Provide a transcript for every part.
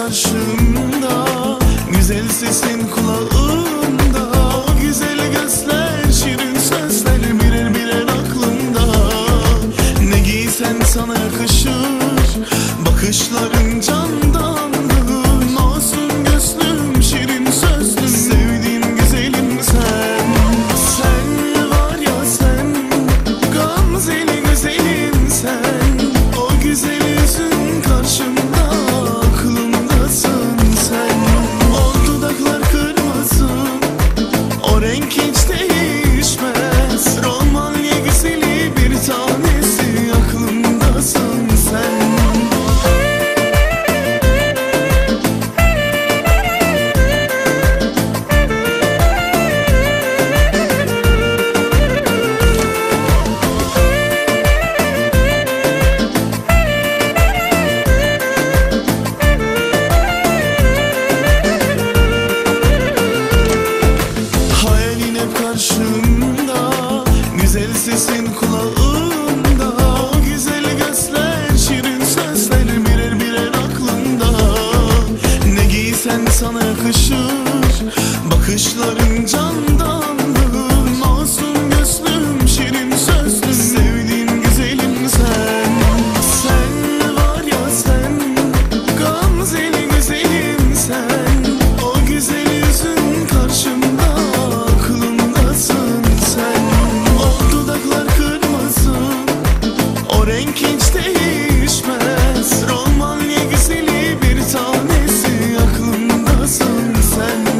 karşımda, güzel sesin kulağımda. O güzel gözler, şirin sözler birer birer aklımda. Ne giysen sana yakışır, bakışların candan. Masum gözlüm, şirin sözlüm, sevdiğim güzelim sen. Sen var ya sen, gamzeli güzelim sen. O güzel yüzün karşımda, aklımdasın sen. O dudaklar kırmızı, o renk hiç değişmez. Romanya güzeli bir tanesi, aklımdasın sen. Hayalin hep karşımda, güzel sesin kulağımda. O güzel gözler, şirin sözler birer birer aklımda. Ne giysen sana yakışır, bakışların candan. Masum gözlüm, şirin sözlüm, sevdiğim güzelim sen. Sen var ya sen, gamzeli güzelim sen. O güzel yüzün karşımda, aklımdasın sen. O dudaklar kırmızı, o renk hiç değişmez. Romanya güzeli bir tanesi, aklımdasın sen.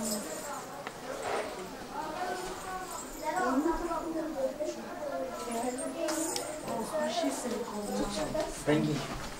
Rengi.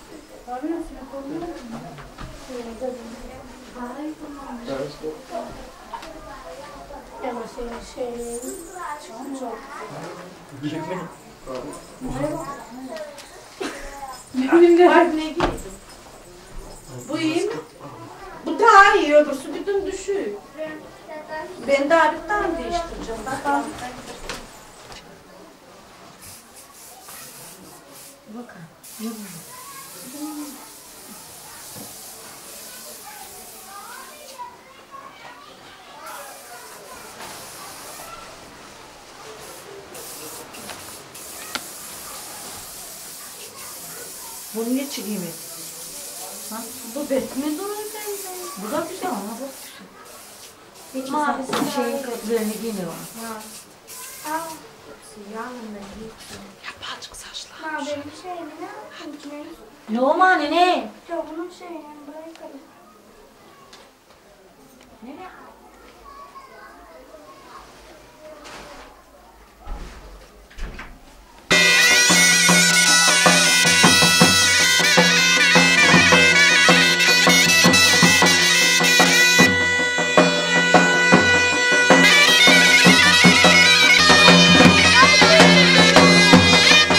Bak ne giydim. Bu iyi mi? Bu daha iyi, öbürsü bir dün düşük. Ben daha bir tane değiştireceğim. Bakalım. Bakın. Bunu niye çıkayım? Ha? Bu betme doğru teyze. Bu da güzel ama çok güzel. Mavisi Bir daha şeyin iyi. kötülerini giymiyor. Al. Yanında giydim. Yapacık saçlar. Ma benim şeyimi ne yapayım? Ne o mani ne? Yok bunun şeyini bırakalım. Ne?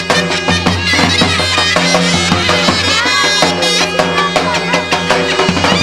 Thank you.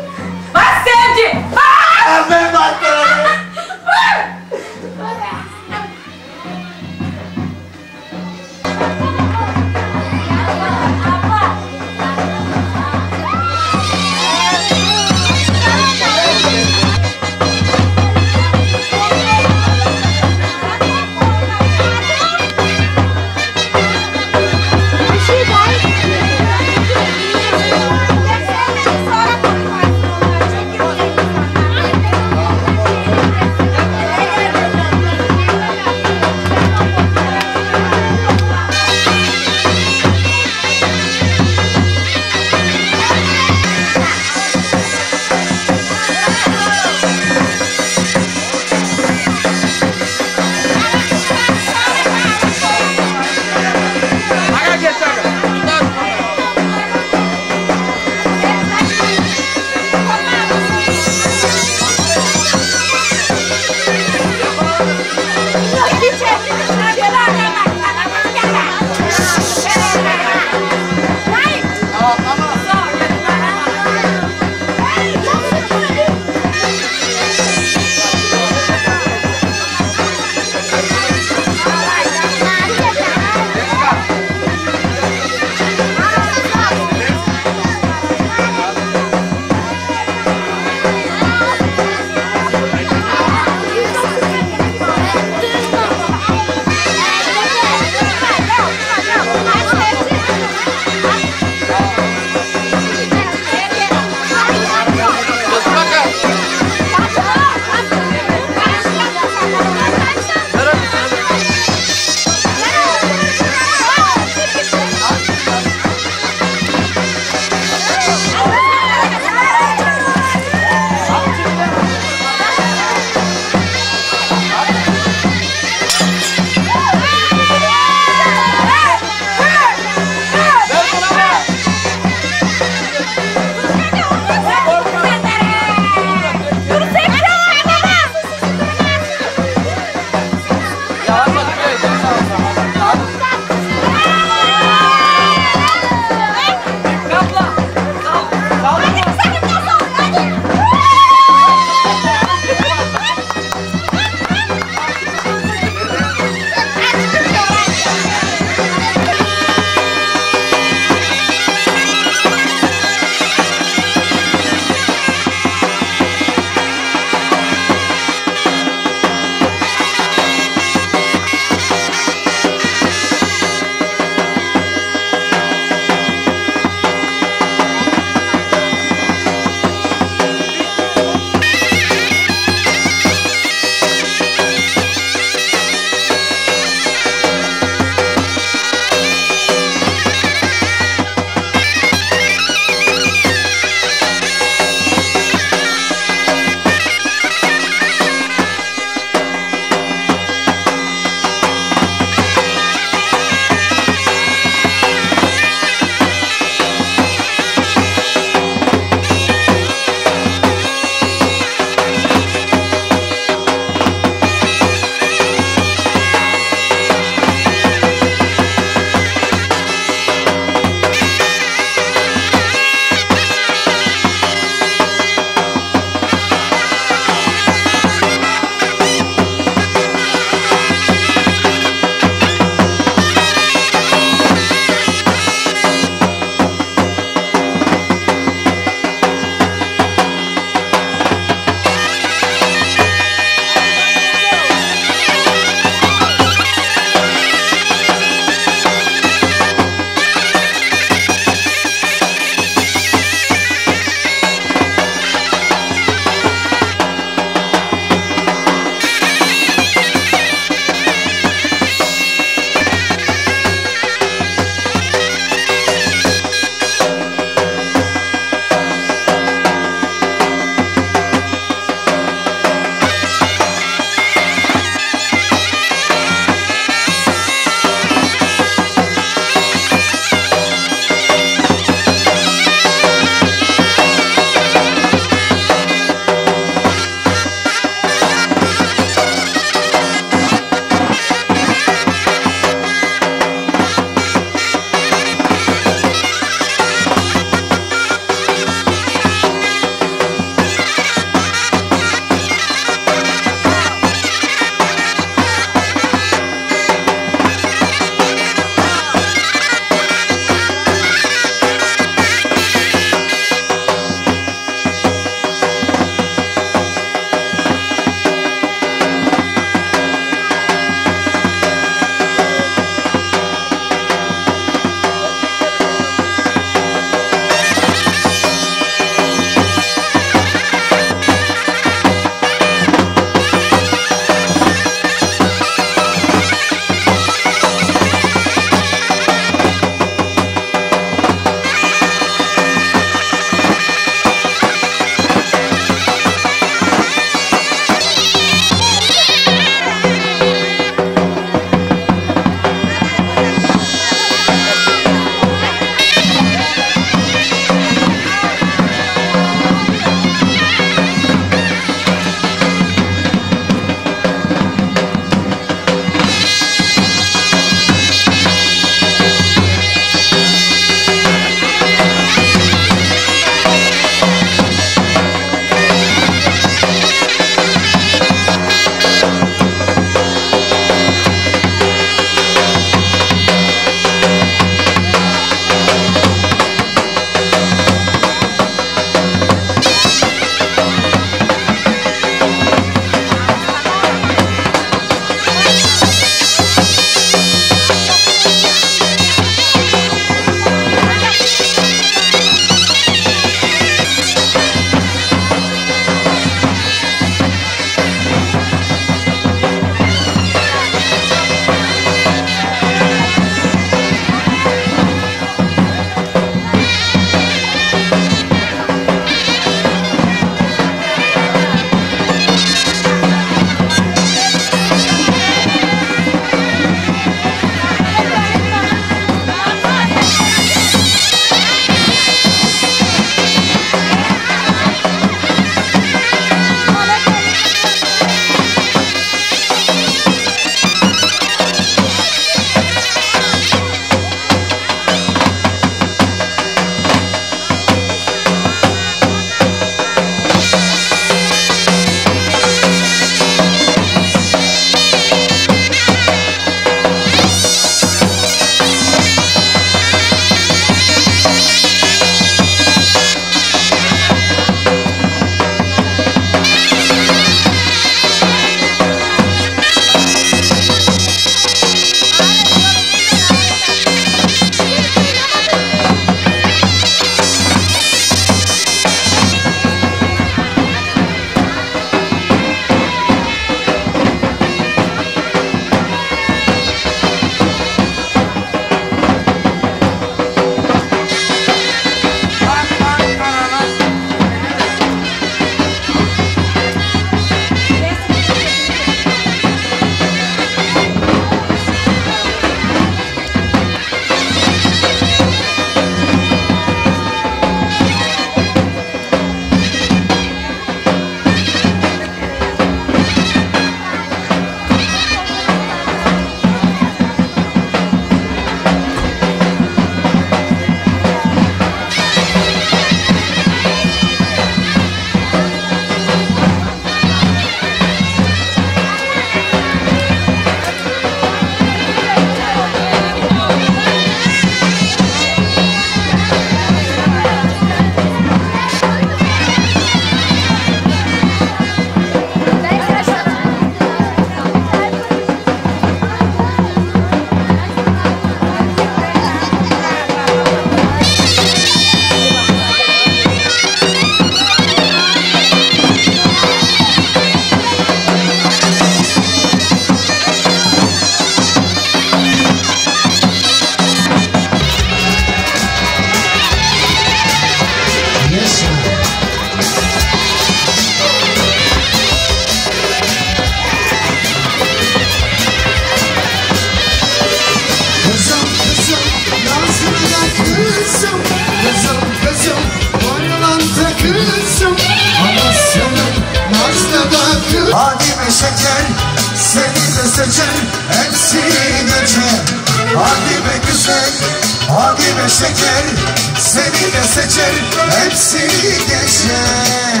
şeker, seni de seçer, hepsi geçer. Hadi be güzel, hadi be şeker, seni de seçer, hepsi geçer.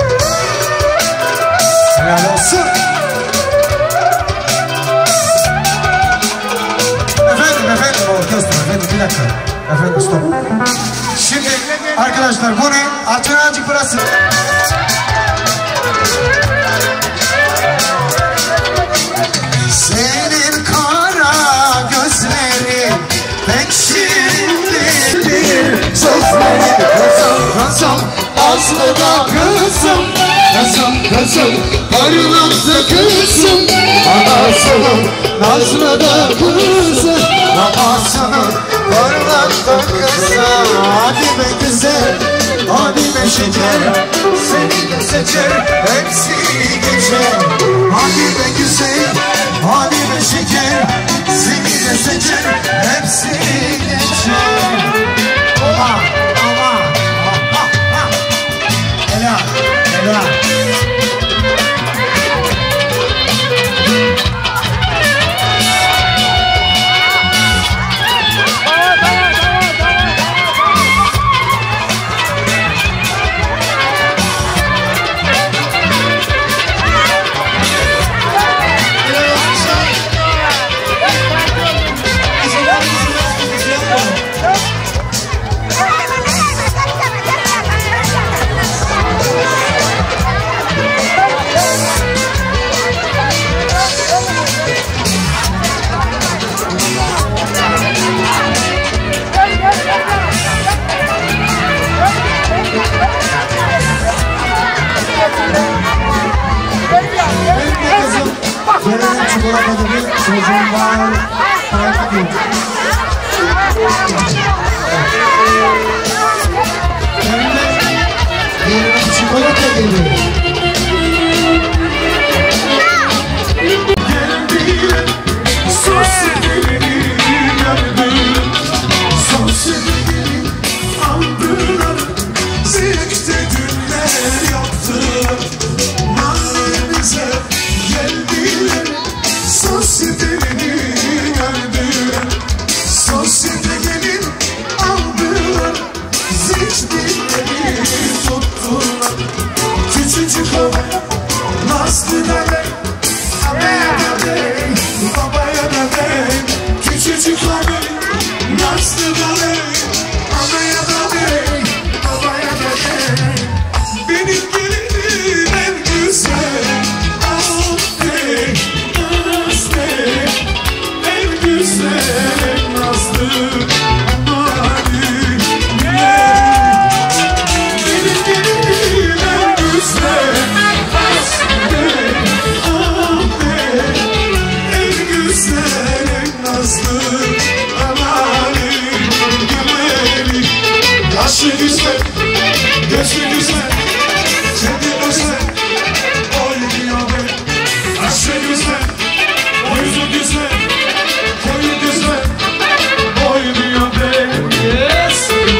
Helal olsun. Efendim orkestra, efendim bir dakika. Efendim stop. Şimdi arkadaşlar bu ne? Açın azıcık burası. Senin kara gözlerin pek şirindir. Sözlerin kızım, Aslı'da kızım, kızım, barınakta kızım, anasının Nazlı'da kızım, babasının barınakta kızım. Hadi be güzel, hadi be şeker, seni de seçer, hepsi geçer. Hadi be güzel, hadi be şeker, seni de seçer, hepsi geçer. Oha, oha, oha, oha. Helal, helal. Benim çikolatalı bir çocuğum var. Benim çikolata geliyor. Geldim, sosyeteleri gördüm. Sosyeteleri aldılar. Zevkte günler yaptılar. Mahallemize geldiler. Sosyetelerini gördüler. Sosyete gelin aldılar. Zikirleri tuttular. Küçücük havaya Nazlı da bey, anaya da bey, babaya da bey. Küçücük havaya Nazlı da bey, anaya da bey, babaya da bey. Benim gelinim en güzel. En güzel Nazlı Mali. Benim gelinim en güzel Nazlı. En güzel Nazlı Mali. Yaşı güzel, gözü güzel, kendi güzel, oynuyor be. Yaşı güzel, yüzü güzel, koyu güzel, oynuyor be. Yes.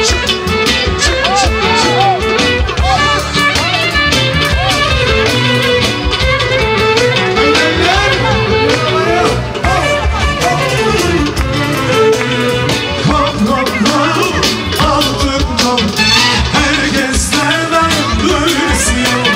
Herkeslerden böylesi yok.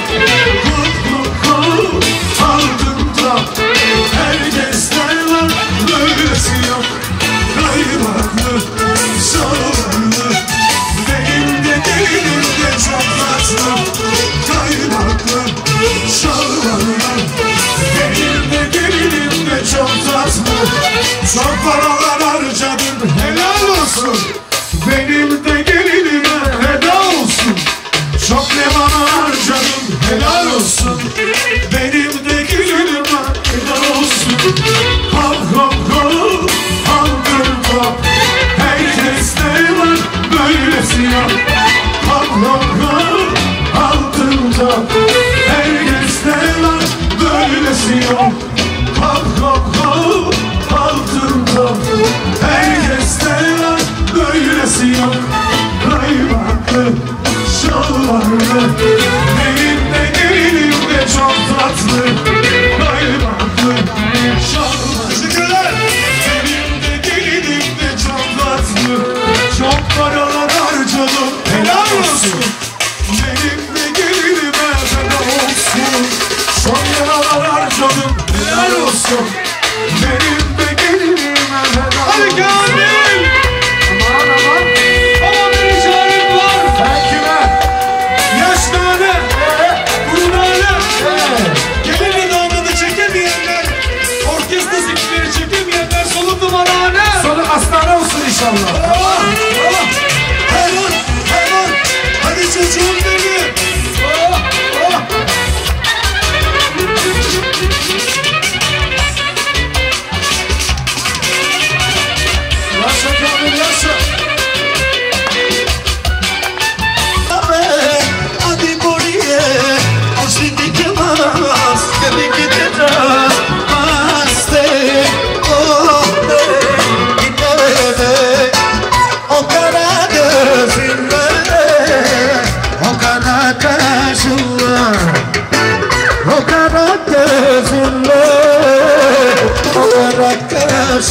Herkesler var, böylesi yok. Kaymaklı, şalvarlı, benim de gelinim de çok tatlı. Kaymaklı, şalvarlı, benim de gelinim de çok tatlı. Çok paralar harcadım, helal olsun. Benim de gelinime helal olsun. Çok ne bana harcadım, helal olsun. Benim de gelinime helal olsun. Hop hop hop, haldır top. Herkeste var böylesi yok. Hop hop hop, haldır top. Herkeste var böylesi yok. Hop hop hop, haldır top. Herkeste var böylesi yok. Kaymaklı, şalvarlı, benim de gelinim de çok tatlı.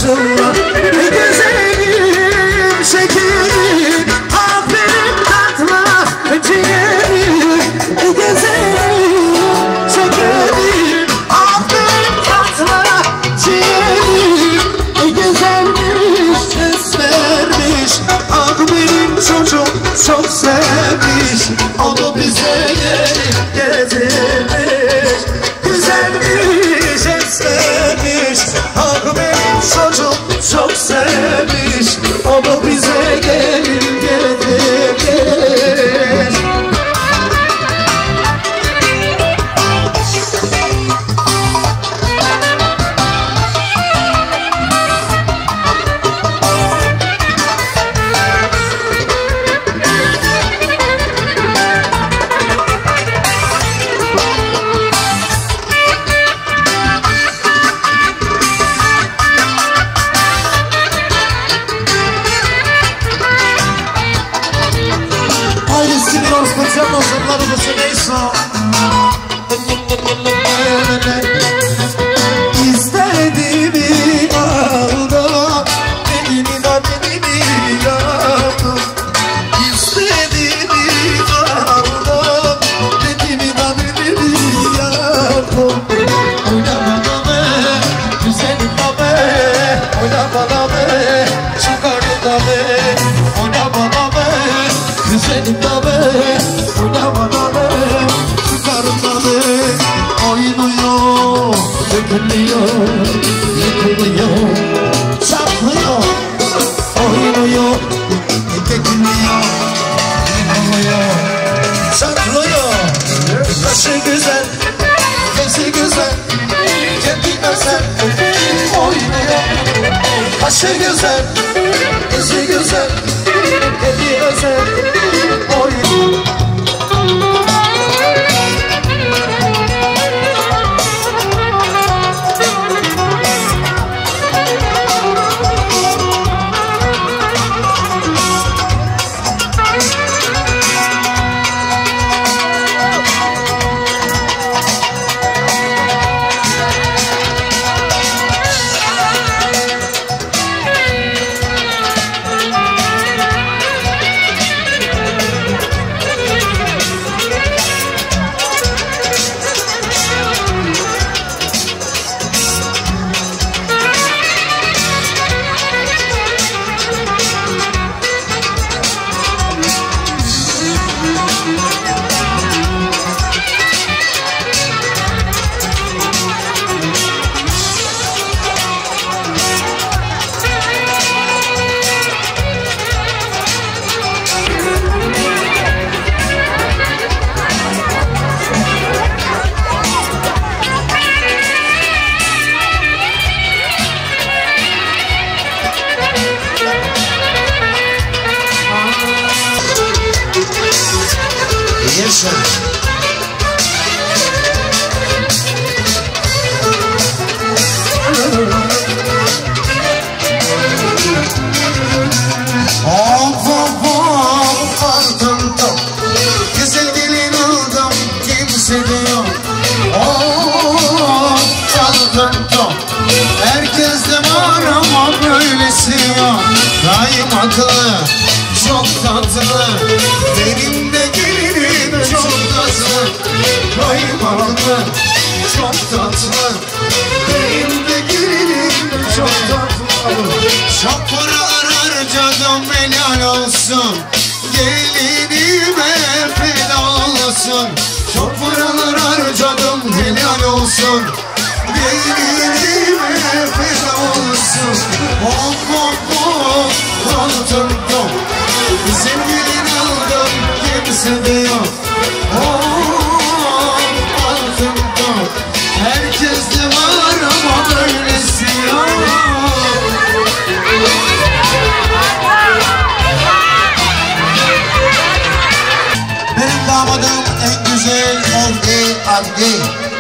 maşallah. Güzelim şekerim, aferin tatlı ciğerim. Güzelim şekerim, aferin tatlı ciğerim. Güzelmiş, esmermiş, ah benim çocuk çok sevmiş. Onu bize getirmiş. Güzelmiş, esmermiş, ah benim çocuk çok sevmiş. Onu bize getirmiş. İstediğimi aldım, dediğimi yaptım. İstediğimi aldım, dediğimi yaptım. Oynamana be, güzelim be, oynamana be, çıkarında be. Oynamana be, güzelim be, oynamana be, çıkarında be. Oynuyor, dökülüyor, yıkılıyor, çatlıyor. Oynuyor, dökülüyor, yıkılıyor, çatlıyor. Başı güzel, gözü güzel, kendi özel. Oynuyor, başı güzel, gözü güzel, kendi özel. Oynuyor. Yaşa. Güzel gelin aldım, kimse de yok. Herkes de var ama böylesi yok. Daim akıllı, çok tatlı. Benim de gelinim çok tatlı. Daim akıllı, çok tatlı. Benim de gelinim çok tatlı. Çok paralar harcadım, helal olsun. Gelinime helal olsun. Çok paralar harcadım, helal olsun. Gelinime helal olsun. Hop hop hop, dom dom. Bizim gelin aldım, kimse de yok. Hop aldım dom. Herkes de var ama böylesi yok. Benim damadım en güzel oldu Abdi.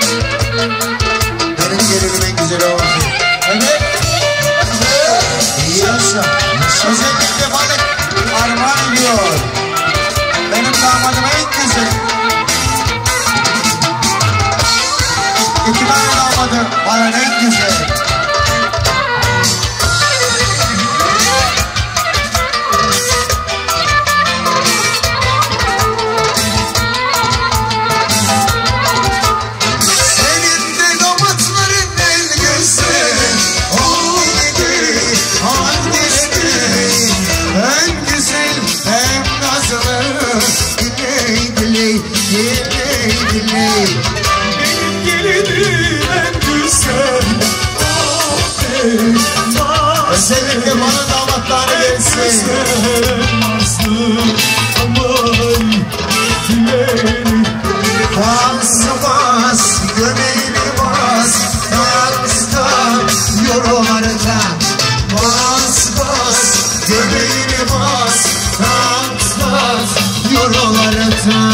Benim gelinim en güzel oldu. Evet. İyi yaşa. Özellikle balık armağan ediyor. Benim damadım en güzel. İki tane damadım bana en güzel. Diley diley diley diley. Benim gelinim en güzel. Özellikle bana damatları gelsin. Bas bas göbeğini bas. Dayanmıştan yollarında. Bas bas göbeğini bas. Dayanmıştan yollarında.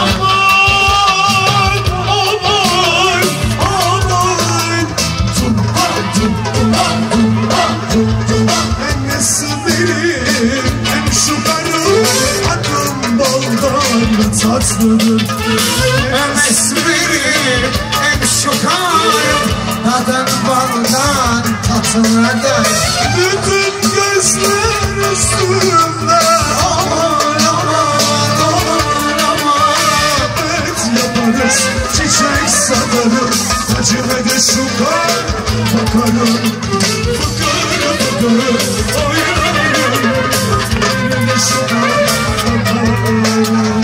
Tatlıdır hem esmerim hem şokarım. Tadan baldan tatlılardan. Bütün gözler üstümde. Aman aman aman aman. Evet yaparız çiçek satarız. Acıme de şokar bakarım. Bakarım bakarım oynarım. Acıme de şokar bakarım.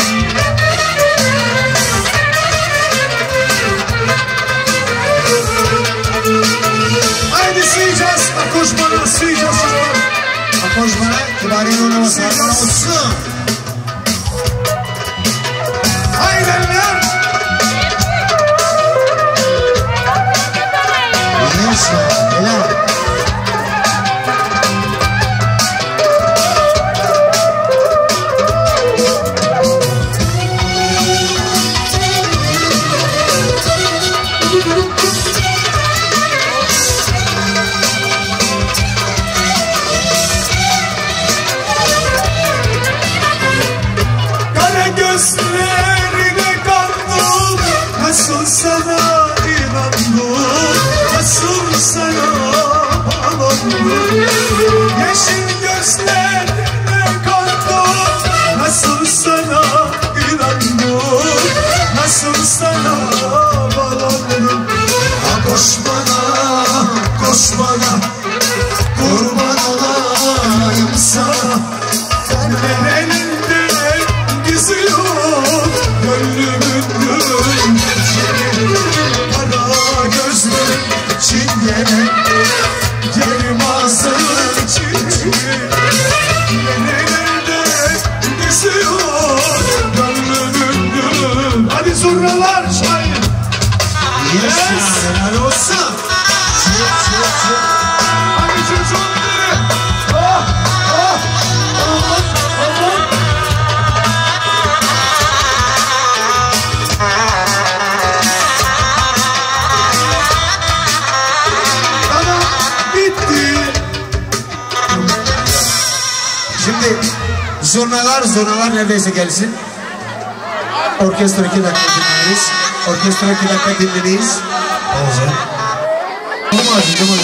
Akoşmana sıyacağız. Akoşmana kibariyen oynaması olsun. Haydenler. Yaşa, helal. Nasıl sana inandım, nasıl sana bağlandım. Yeşil gözlerine kandım, nasıl sana inandım, nasıl sana bağlandım. Koş bana, kurban olayım sana. Ben elinde geziyorum, gönlümün gönlüm. Kara gözlü çingene, yerim ağzını çingene. Nerelerde geziyor gönlümün gönlüm. Hadi zurnalar şahin. Yes, helal olsun. Hadi çocuğum benim. Oh, oh, oh, oh. Şimdi zurnalar neredeyse gelsin. Orkestra 2 dakika dinleriz. Orkestra 2 dakika dinleriz. Olacak. Tamam.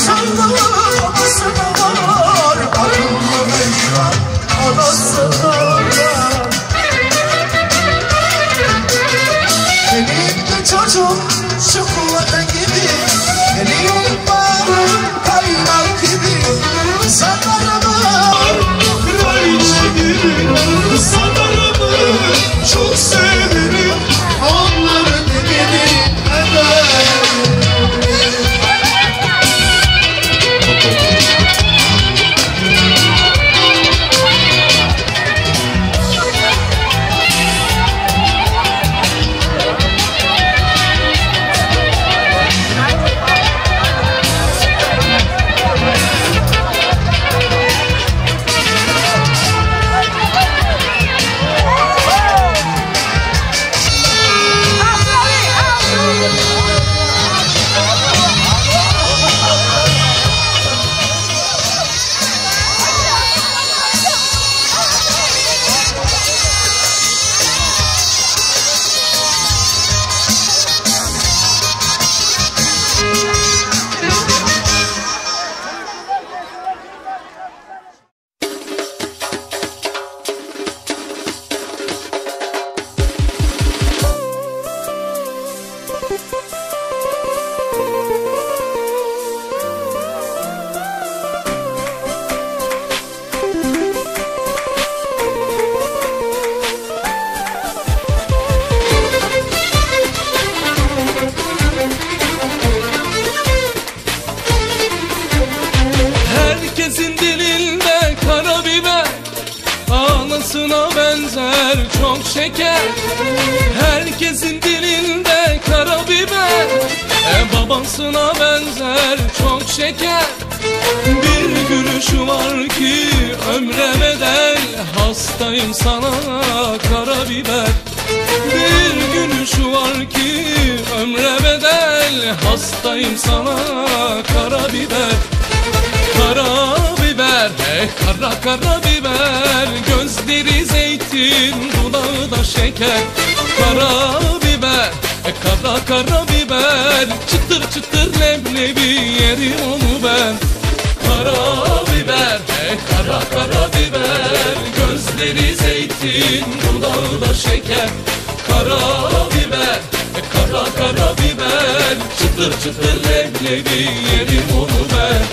Herkesin dilinde karabiber, anasına benzer çok şeker. Herkesin dilinde karabiber, babasına benzer çok şeker. Bir gülüşü var ki ömre bedel, hastayım sana karabiber. Bir gülüşü var ki ömre bedel, hastayım sana karabiber. Karabiber, kara karabiber, gözleri zeytin, dudağı da şeker. Karabiber, kara karabiber, çıtır çıtır leblebi yerim onu ben. Karabiber, kara karabiber, gözleri zeytin, dudağı da şeker. Karabiber, kara karabiber, çıtır çıtır leblebi yerim onu ben.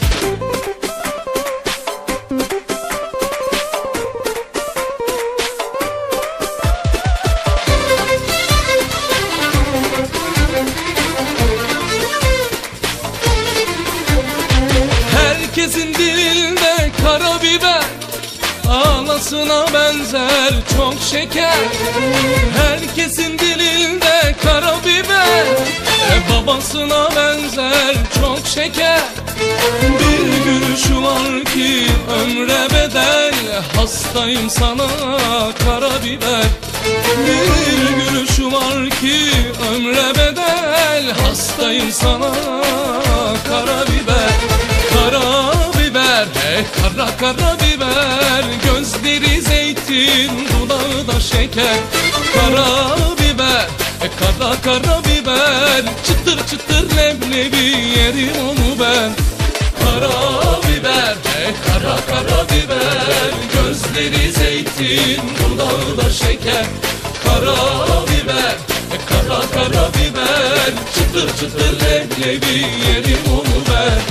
Herkesin dilinde karabiber, anasına benzer çok şeker. Herkesin dilinde karabiber, babasına benzer çok şeker. Bir gülüşü var ki ömre bedel, hastayım sana karabiber. Bir gülüşü var ki ömre bedel, hastayım sana karabiber. Karabiber, kara karabiber, gözleri zeytin, dudağı da şeker. Karabiber, kara karabiber, çıtır çıtır leblebi yerim onu ben. Karabiber, kara karabiber, gözleri zeytin, dudağı da şeker. Karabiber, kara karabiber, çıtır çıtır leblebi yerim onu ben.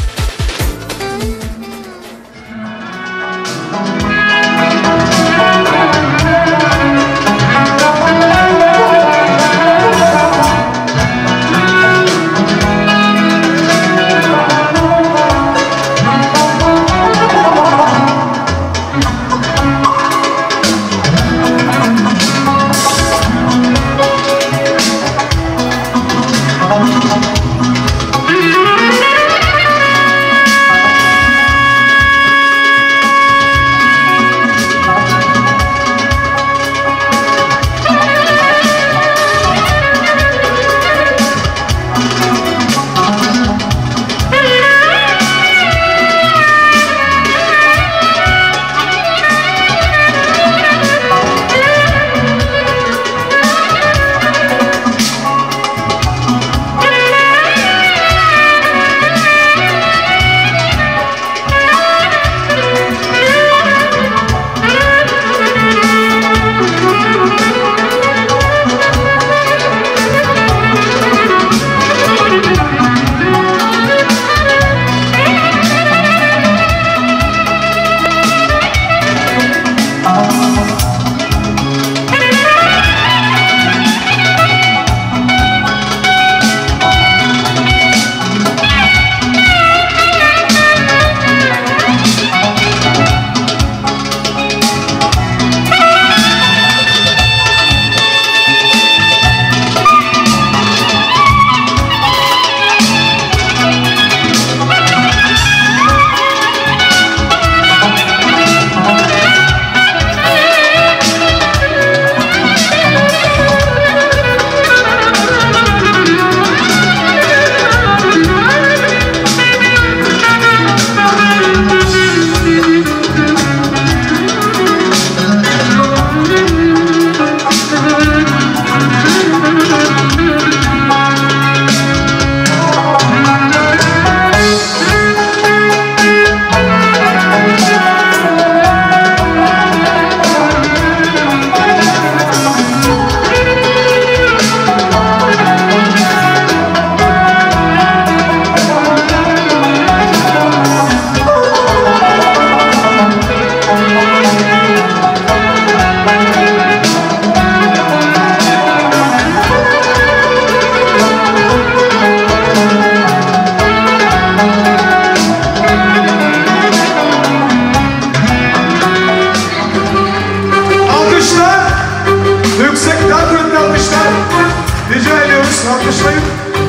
Rica ediyoruz, alkışlayın.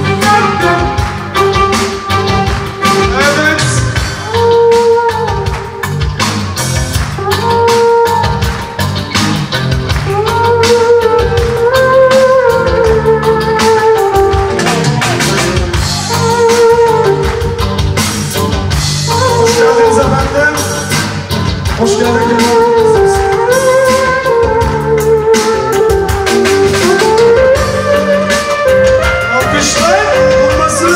Evet. Hoş geldiniz efendim. Hoş geldiniz. Alkışlar olmasın.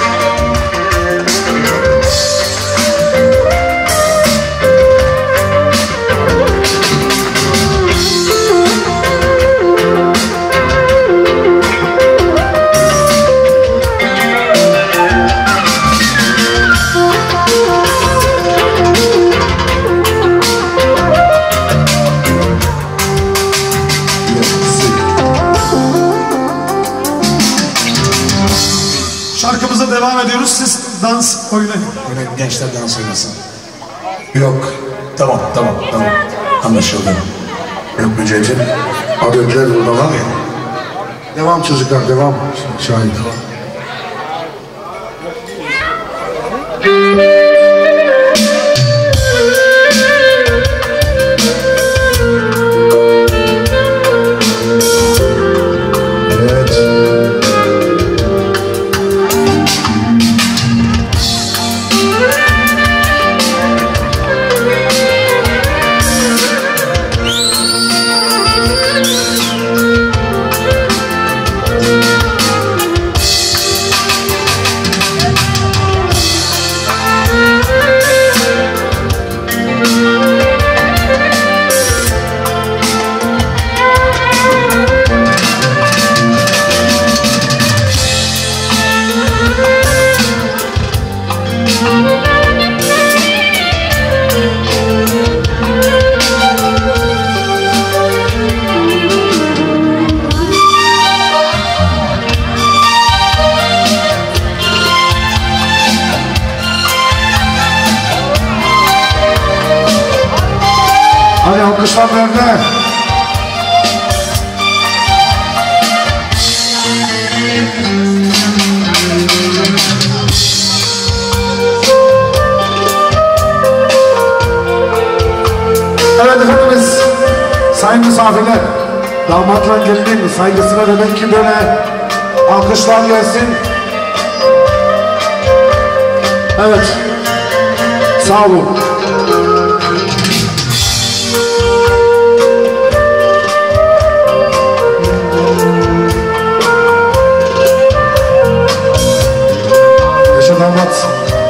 Şarkımıza devam ediyoruz. Siz dans oynayın. Öyle gençler dans oynasın. Yok. Tamam. Anlaşıldı. Yok Mücevher. Az önce burada var ya. Devam çocuklar, devam. Şahin devam. Hadi alkışlar nerede? Evet efendimiz, sayın misafirler, damatla gelinin saygısına demek ki böyle alkışlar gelsin. Evet, sağ olun. Yaşa damat.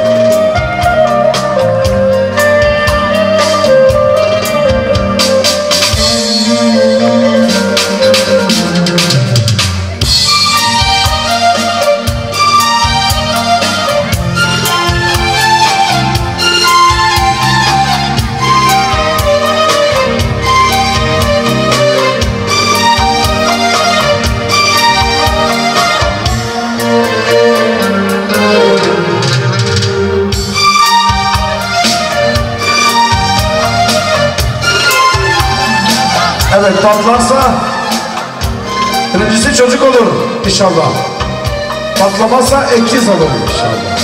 Evet, patlarsa birincisi çocuk olur inşallah. Patlamazsa ikiz olur inşallah.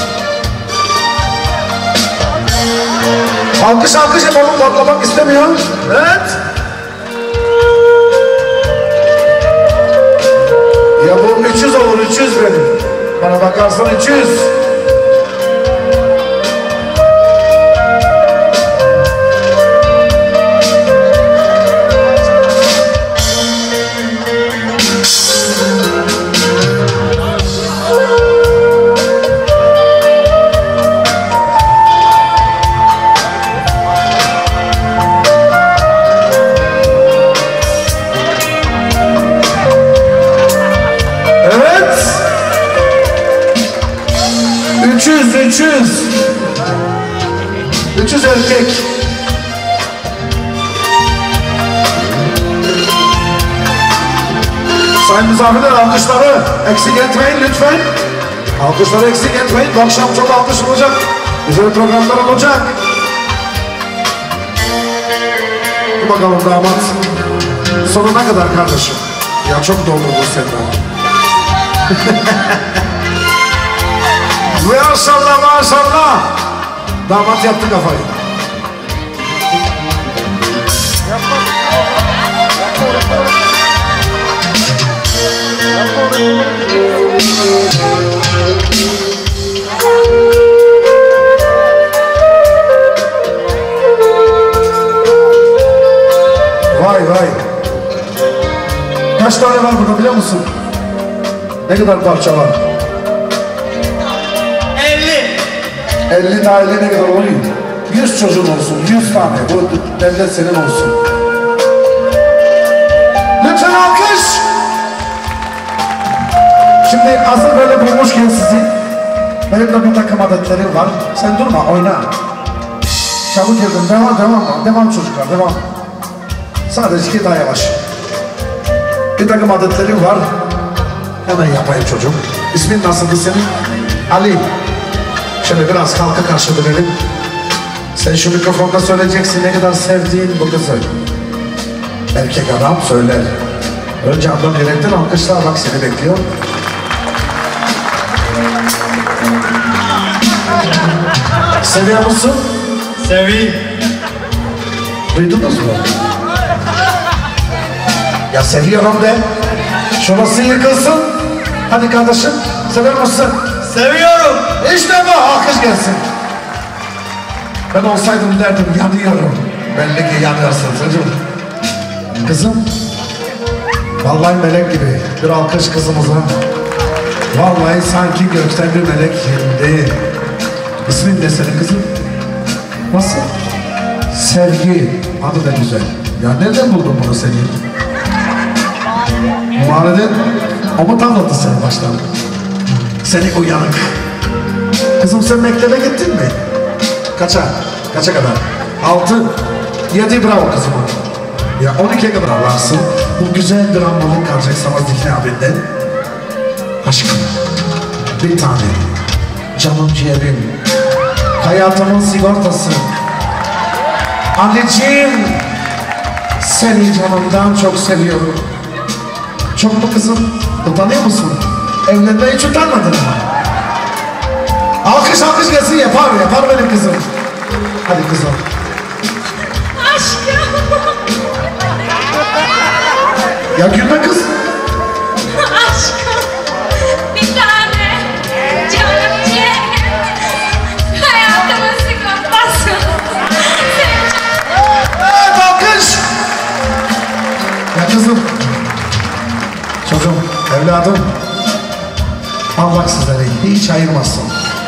Alkış yapalım, patlamak istemiyor. Evet. Ya bu 300 olur, 300 benim. Bana bakarsan 300. Evet. 300 erkek. Sayın misafirler, alkışları eksik etmeyin lütfen. Alkışları eksik etmeyin. Bu akşam çok alkış olacak. Güzel programlar olacak. Bakalım damat sonuna kadar kardeşim. Ya çok doldurdu sen daha. Maşallah maşallah. Damat yaptı kafayı. Vay vay. Kaç tane var burada biliyor musun? Ne kadar parça var? 50 dahili ne kadar oluyor? 100 çocuğun olsun, 100 tane. Bu devlet senin olsun. Lütfen alkış! Şimdi hazır böyle bulmuşken sizi, benim de bir takım adetlerim var. Sen durma, oyna. Çabuk girdin, devam çocuklar, devam. Sadece 2 daha yavaş. Bir takım adetlerim var. Hemen yapayım çocuğum. İsmin nasıldı senin? Ali. Şöyle biraz halka karşı dönelim. Sen şu mikrofonda söyleyeceksin ne kadar sevdiğin bu kızı. Erkek adam söyler. Önce adam yürekten alkışlar, bak seni bekliyor. Seviyor musun? Seveyim. Duydunuz mu? Ya seviyorum de. Şurası yıkılsın. Hadi kardeşim, seviyor musun? Seviyorum. İşte bu, alkış gelsin. Ben olsaydım derdim, yanıyorum. Belli ki yanıyorsun çocuğum. Kızım, vallahi melek gibi. Bir alkış kızımıza. Vallahi sanki gökten bir melek indi. İsmin ne senin kızım? Nasıl? Sevgi. Adı da güzel. Ya nereden buldun bunu senin? Mahalleden o mu tavladı seni baştan? Seni uyanık. Kızım sen mektebe gittin mi? Kaça? Kaça kadar? 6, 7 bravo kızım. Ya 12'ye kadar varsın. Bu güzel drambalık kalacak sana Zihni abinden. Aşkım. Bir tane. Canım ciğerim. Hayatımın sigortası. Anneciğim. Seni canımdan çok seviyorum. Çok mu kızım? Utanıyor musun? Evlenmeyi hiç utanmadın mı? Alkış alkış gelsin, yapar benim kızım. Hadi kızım. Aşkım. Ya gülme kız. Aşkım. Bir tane. Canım ciğerim. Hayatımın sigortası. Evet, alkış. Ya kızım. Çocuğum, evladım. Allah sizleri hiç ayırmasın.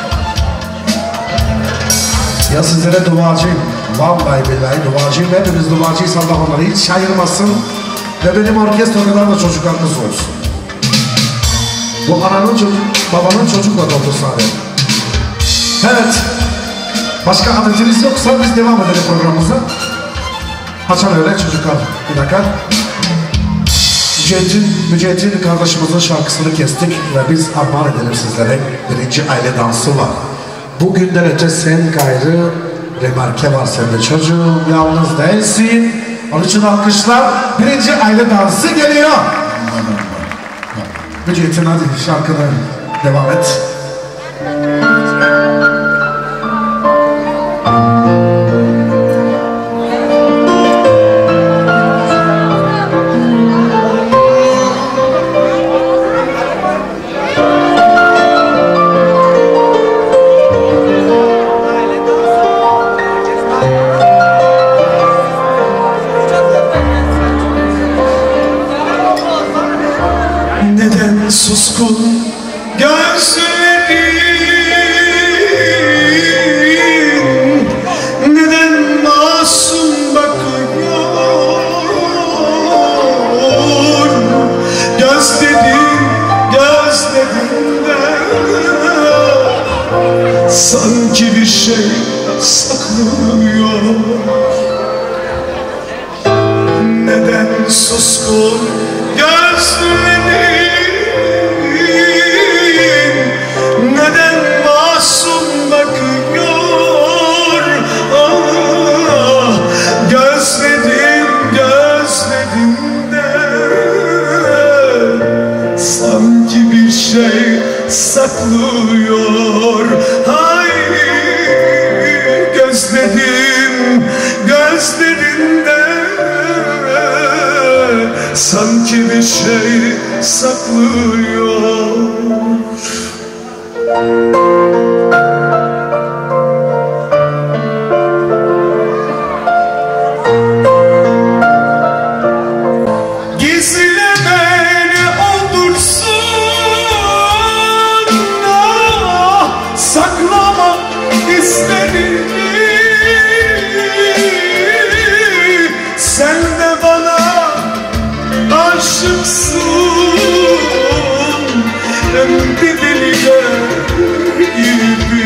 Ya sizlere duacıyım. Vallahi billahi duacıyım. Hepiniz duacıyız, Allah onları hiç ayırmasın. Ve benim orkestralar da çocuklarınız olsun. Bu ananın çocuk, babanın çocukla doldu sadece. Evet. Başka adetiniz yoksa biz devam edelim programımıza. Haçan öyle çocuklar. Bir dakika. Mücahit'in kardeşimizin şarkısını kestik ve biz armağan edelim sizlere. Birinci aile dansı var. Bugünden öte sen gayrı remarke var sende çocuğum, yalnız değilsin. Onun için alkışlar, birinci aile dansı geliyor. Mücahit'in hadi şarkını devam et. Neden suskun gözlerin, neden masum bakıyor? Gözlerin gözlerinde sanki bir şey saklıyor. Neden suskun gözlerin, neden masum bakıyor? Ah, gözlerinde sanki bir şey saklıyor. Hay gözlerim gözlerinde sanki bir şey saklıyor. Gizle beni oldursun, saklama hislerini. Sen de bana aşıksın, hem bir deliler gibi.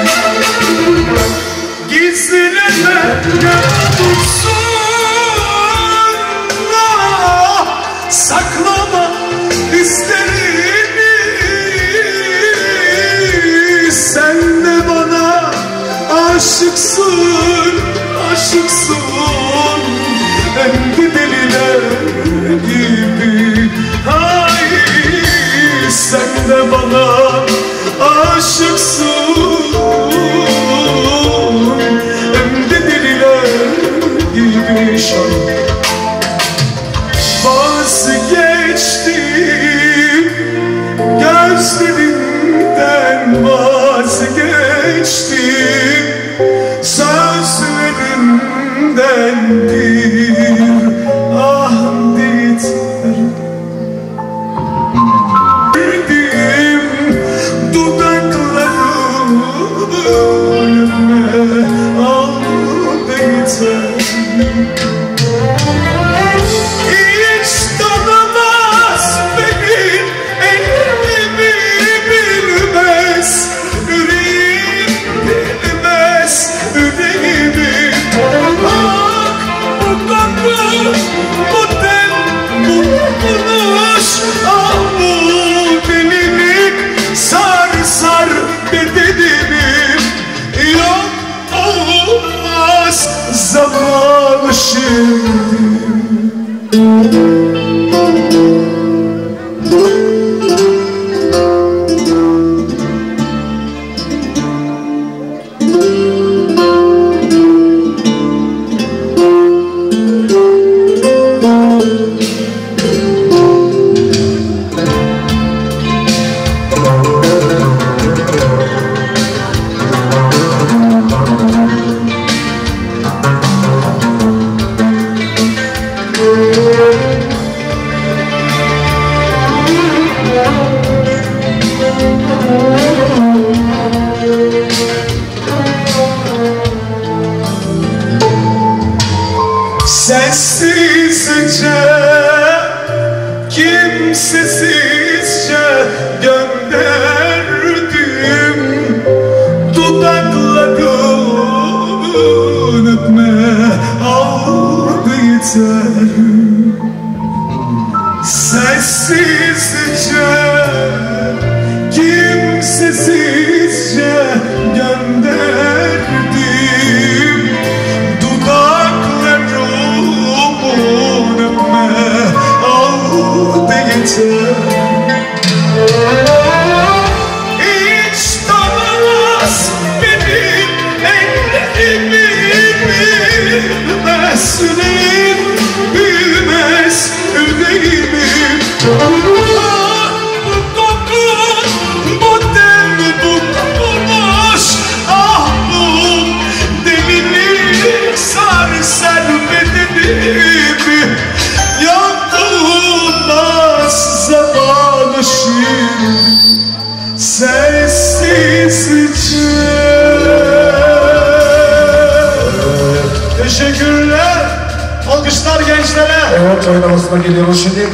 Gizle beni oldursun, saklama hislerini. Sen de bana aşıksın, aşıksın, hem de deliler gibi. Hay sen de bana aşıksın, hem de deliler gibi. Vazgeçtim gözlerimden, vazgeçtim sözlerimden. Bir ah diterim, bildim dudaklarımı ölüme aldı yeter. Hiç tanımaz benim elimi, bilmez yüreğim, bilmez yüreğimi. Bak bu kapı, bu tel, bu vuruş, ah bu delilik sar sar bedenimi. Yok olmaz zamanı şimdi. Sessizce, kimsesizce gönderdim dudakların öpme aldı yeter. Sessizce, kimsesizce gönderdim dudaklarımın öpme aldı yeter. Hiç tanımaz benim ellerimi, bilmez yüreğim, bilmez yüreğimi. Ah bu kokun, bu dem, bu buluş, ah bu delilik sar sar bedenimi. Yapılmaz zamanı şimdi sessizce. Teşekkürler. Alkışlar gençlere. Evet, oynamasına geliyoruz şimdi.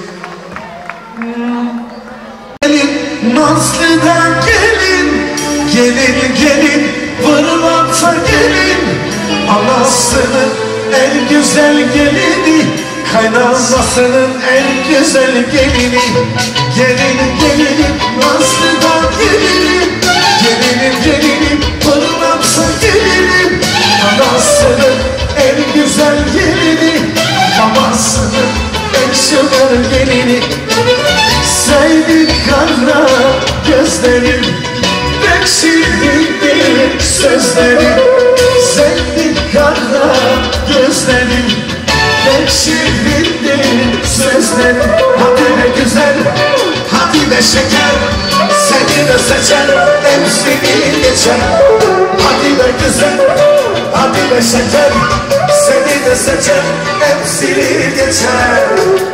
Gelin Nazlı'dan gelin, gelin gelin Vırlanta gelin, anasının en güzel gelini, kaynanasının en güzel gelini. Gelin gelin Nazlı'dan gelin, gelinim gelinim Vırlanta gelinim, anasının en güzel gelini, babasının en şımarı gelini. Senin kara gözlerin, pek şirindir sözlerin. Senin kara gözlerin, pek şirindir sözlerin. Hadi be güzel, hadi be şeker, seni de seçer, hepsini geçer. Hadi be güzel, hadi be şeker, seni de seçer, hepsini geçer.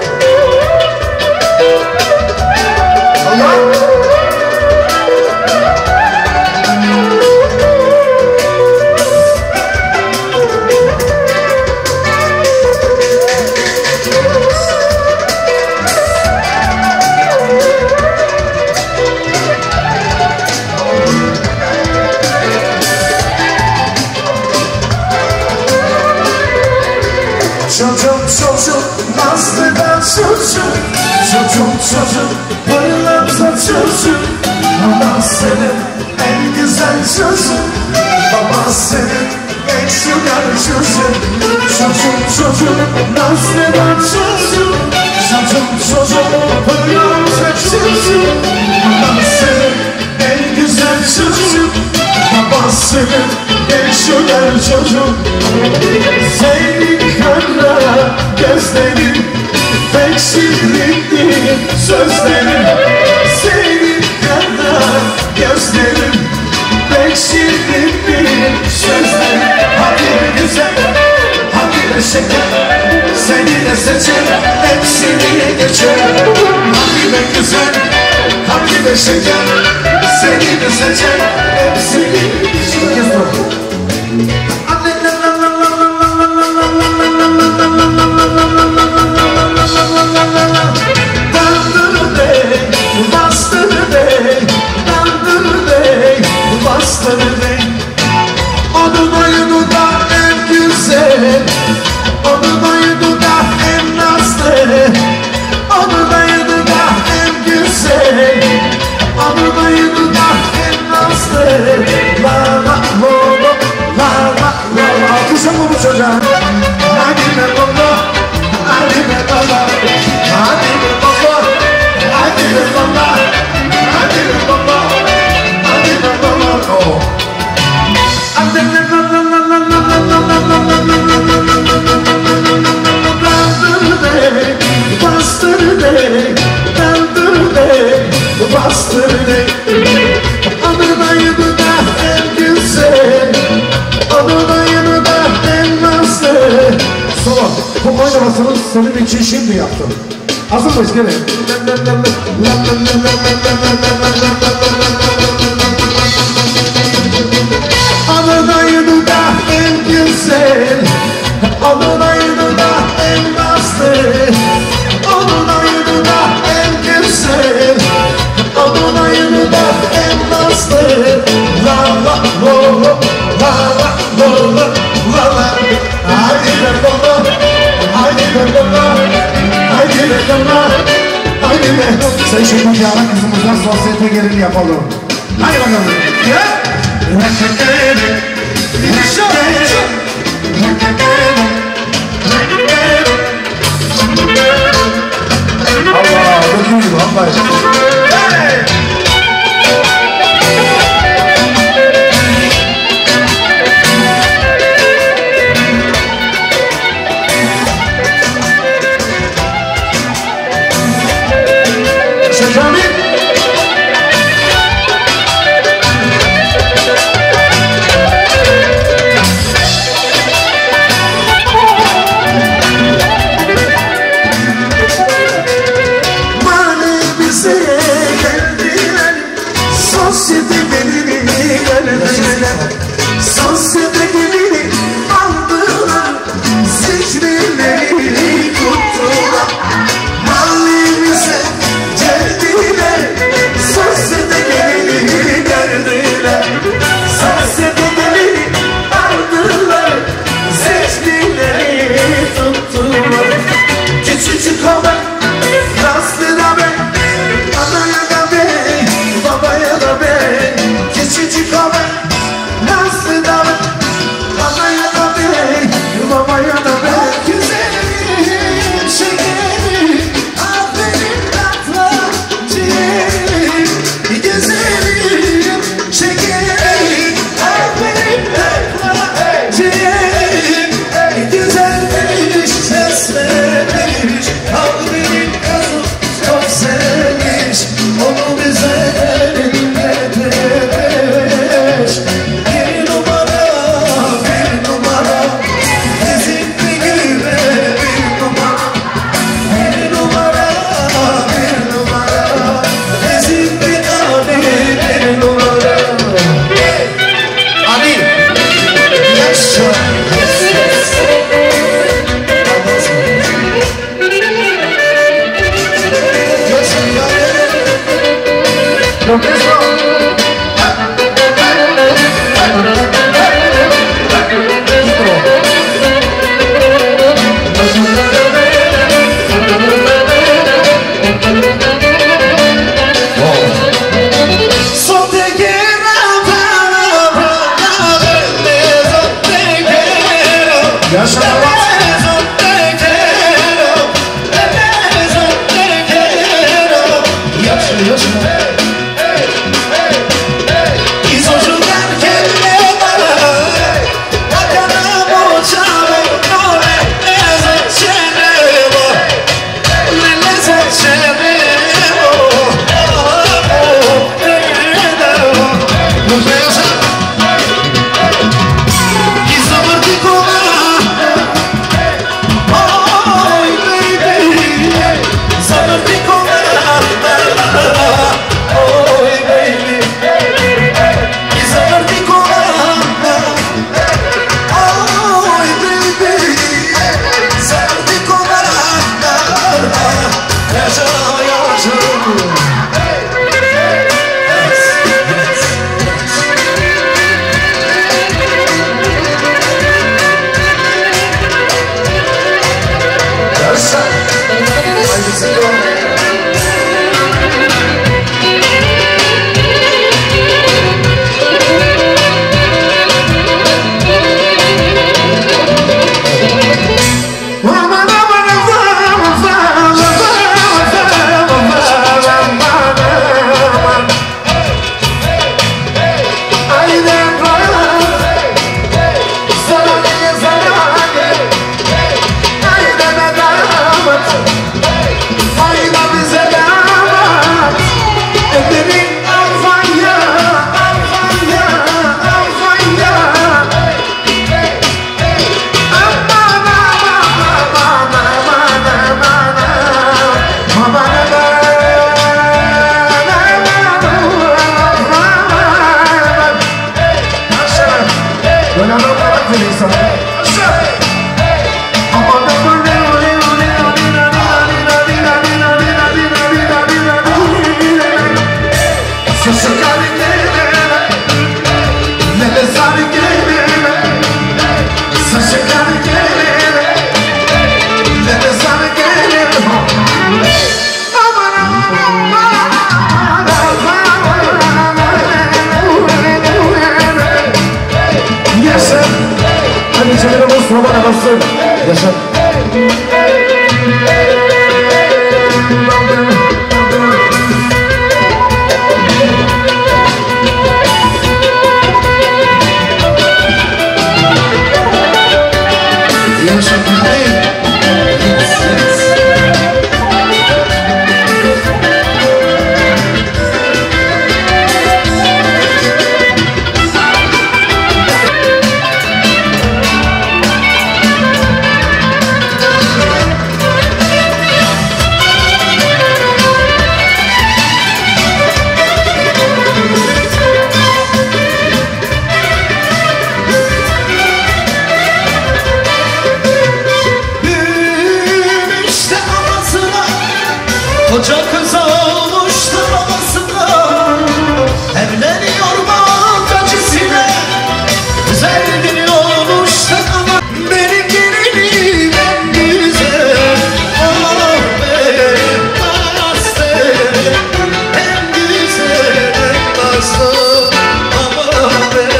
Allah! Çocuk, Nazlı'dan çocuk, pırlanta çocuk. Babasının en güzel çocuk, babasının en şugar çocuk. Çocuk, Nazlı'dan çocuk, pırlanta çocuk. Babasının en güzel çocuk, babasının en şugar çocuk. Senin kara gözlerin, pek şirindir sözlerin. Senin kara gözlerin, pek şirindir sözlerin. Hadi be güzel, hadi be şeker, seni de seçer, hepsini geçer. Hadi be güzel, hadi be şeker, seni de seçer, hepsini geçer. Onun oyunu da en güzel, onun oyunu da en nazlı, onun oyunu da en güzel, onun oyunu da en nazlı. La la la la la la. Alkışın mı bu çocuğa? Hadi be baba, hadi be baba, hadi be baba, hadi be baba, hadi be baba, hadi be baba. Oh. Bastır de, onun ayını da en güzel, onun ayını da en nazlı. Sonra bu oynamasını senin için şimdi yaptım. Hazır mıyız? Gelin. Onun ayını da en güzel, onun ayını da en nazlı, onun ayını da en güzel, onun ayını da en nazlı. La la la la la la la la. Haydi be baba, haydi be baba, haydi be baba, haydi be. Sen şimdi bir ara kızımızdan sosyete gelin yapalım. Hadi bakalım. Ya. Allah, döküyor gibi vallahi. Koca kız olmuştu babasına, evleniyor bakıcısıyla. Güzel gidiyormuş da ama benim gelinim en güzel. Oh be, Aslı, en güzel, en Aslı. Ama be,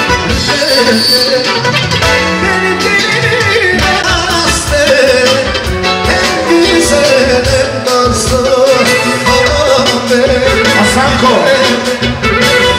benim gelinim en Aslı, en güzel, en Aslı. Asanko.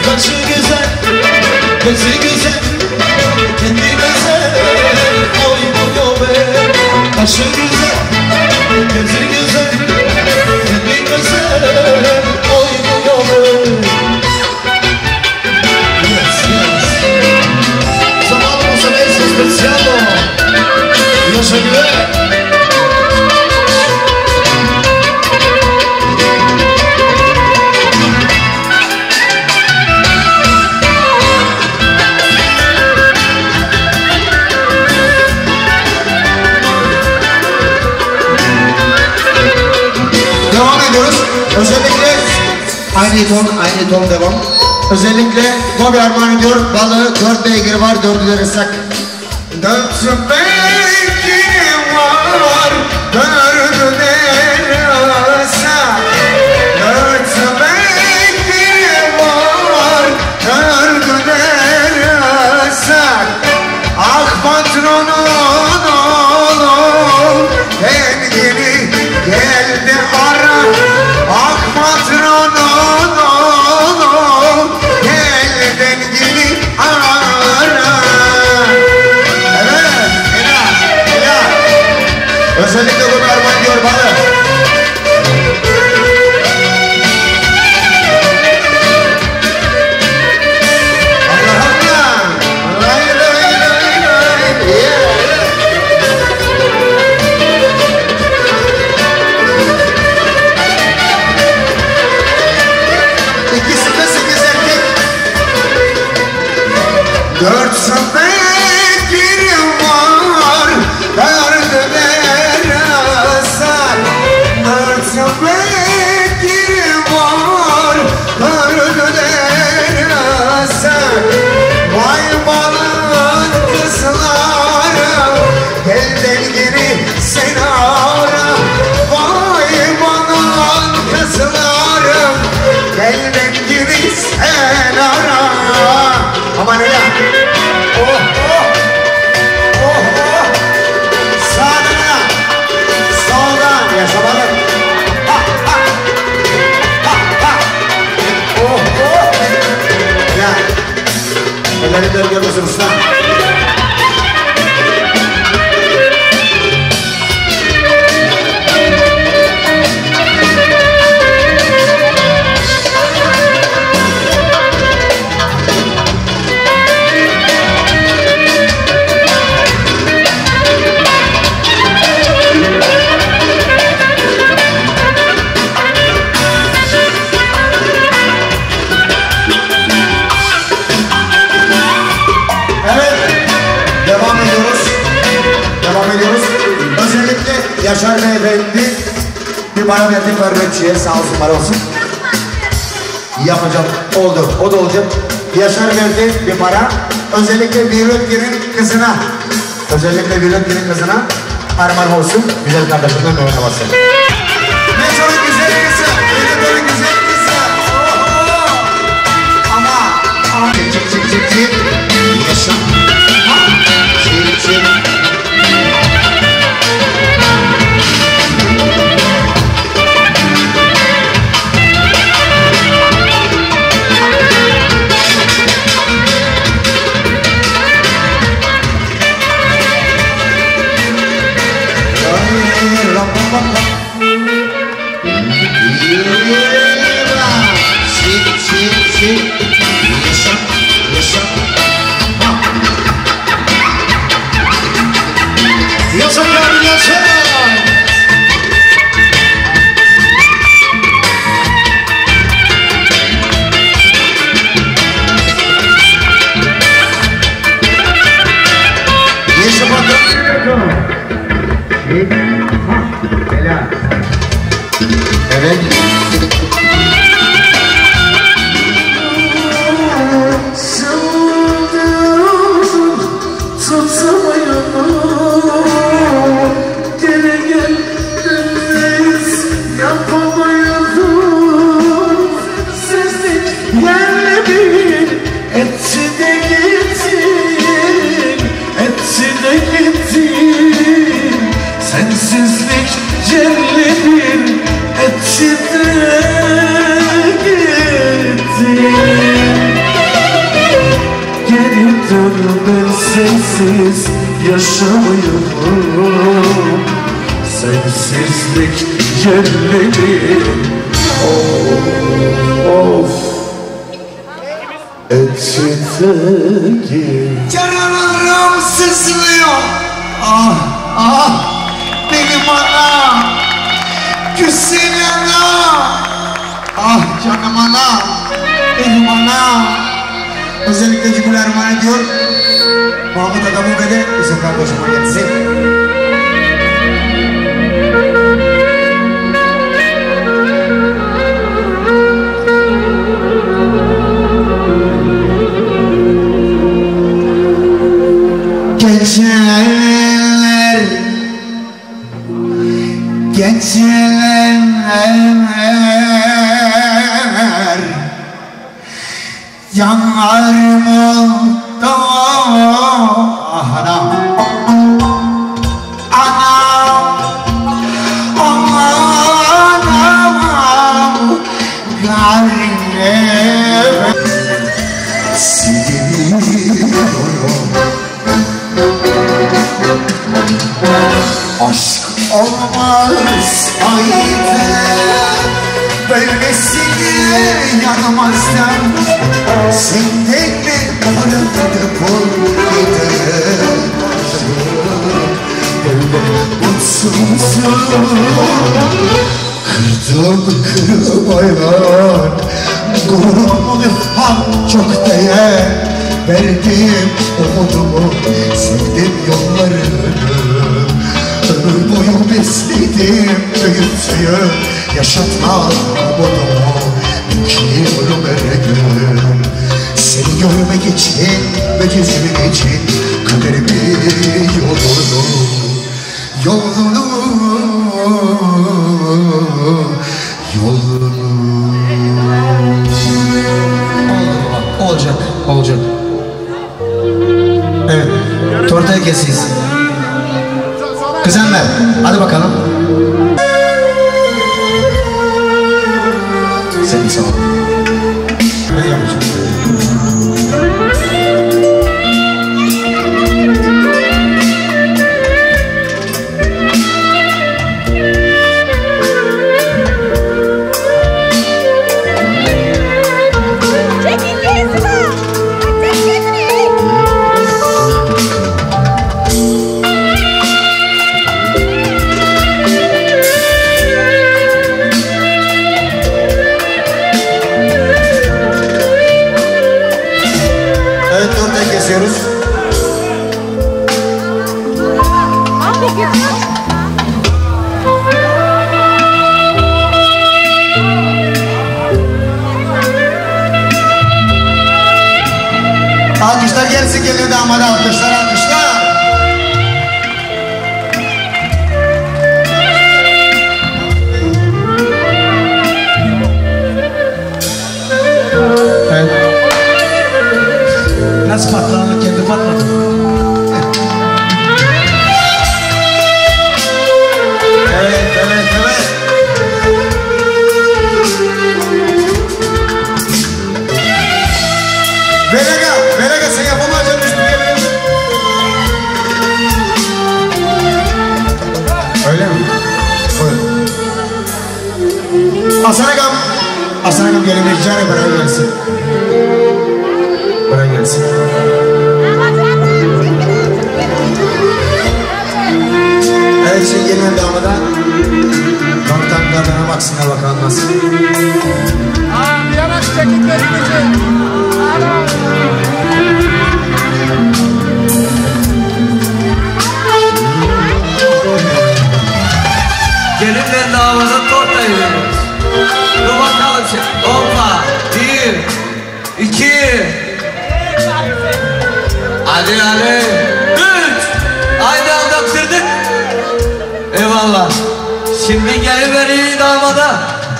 aynı ton devam. Özellikle Gobi armağan ediyor. Balığı 4 beygir var, 4'ü de ıslak. 4 beygir var, 4'ü de ıslak. 4 beygir var, 4'ü de ıslak. Ah patronun oğlum, kendini geldi ara. Ah patronun oğlum, gelden gini ara. Evet, helal. Özellikle bunu armağan ediyor bana. Dört beygir var, 4'ü de ıslak. 4 beygir var, 4'ü de ıslak. Vay balın kızları, gelden geri seni ara. Vay balın kızları, gelden geri seni ara. Aman öyle. Oh. Sağdan, soldan yaşamalı. Oh. Ya. Elleri dön görmesin usta. Özellikle Yaşar Beyefendi bir bana verdi Mehmetçi'ye, sağ olsun var olsun. Yapacağım, oldu, o da olacak. Yaşar verdi bir para, özellikle Virütgir'in kızına, armağan olsun, güzel kardeşimden oynaması. Ne çok güzel kızı, böyle güzel kızı. Ama, çık, yaşa. Çık. Evet. Sensizlik celledir, etçide gittin. Geri dön, ben sensiz yaşamıyorum. Sensizlik celledir, of etçide gittin. Canlarım sızlıyor, ah benim anam, güzel anam. Ah canım anam, benim anam. Özellikle Cumhur armağan ediyor. Mahmut adamı ve de bizim kardeşime gelsin. yanar mı da anam aşk olmaz ayıptı böylesine yanamazdan senden mi parıldı koydu mutsuzum kırdım kırmayan gururumu çok değer verdim umudumu sevdim yollarını ömür boyu besledim büyüttüğüm yaşatma umudumu bekliyorum her gün seni görmek için ve gezmek için kaderimi yolunu olacak. Evet, tortayı kesiyiz. Kızanlar, hadi bakalım. Seni sağ ol. Ben yapacağım. Alkışlar gelsin geliyor damada alkışlar. Evet. Nasıl patladı? Kendi patladı. Evet. Velega sen yapamayacaksın üstüne. Öyle mi? Buyurun. Hasan Agam gelin ricare buraya gelsin. Buraya gelsin. Evet şimdi gelin damada. Komutan tadına baksınlar bakalım nasıl. Bir yanaş çekimleri geçin. Gelinle damada torta yiyoruz. Dur bakalım şimdi. Hoppa. 1, 2. Hadi. 3. Aynı anda bitirdik. Eyvallah. Şimdi geliveriyor damada.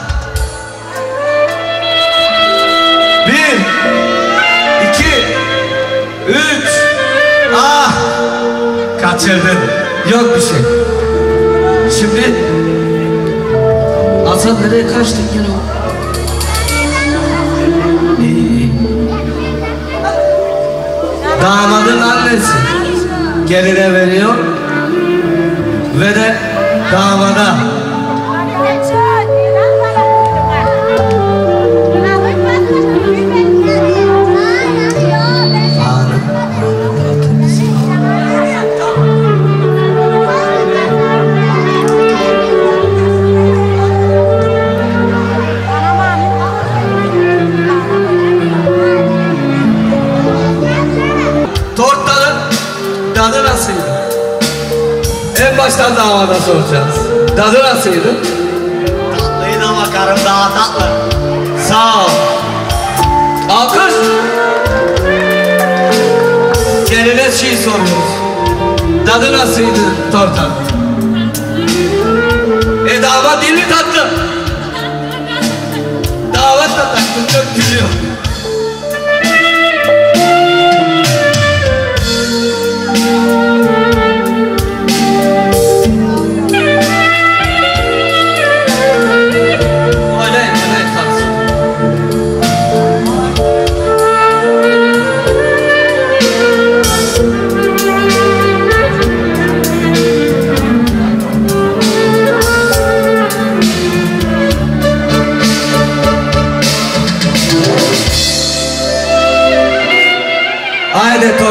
1, 2, 3. Ah! Kaçırdın. Yok bir şey. Şimdi Hasan nereye kaçtın yine o? Damadın annesi geline veriyor ve de damada. Tortanın tadı nasıldı? En baştan damada soracağız. Tadı nasıldı? Tatlıydı ama karım daha tatlı. Sağ ol. Alkış. Geline şey soruyoruz. Tadı nasıldı torta? Damat değil mi tatlı? Damat da tatlı, çok gülüyor.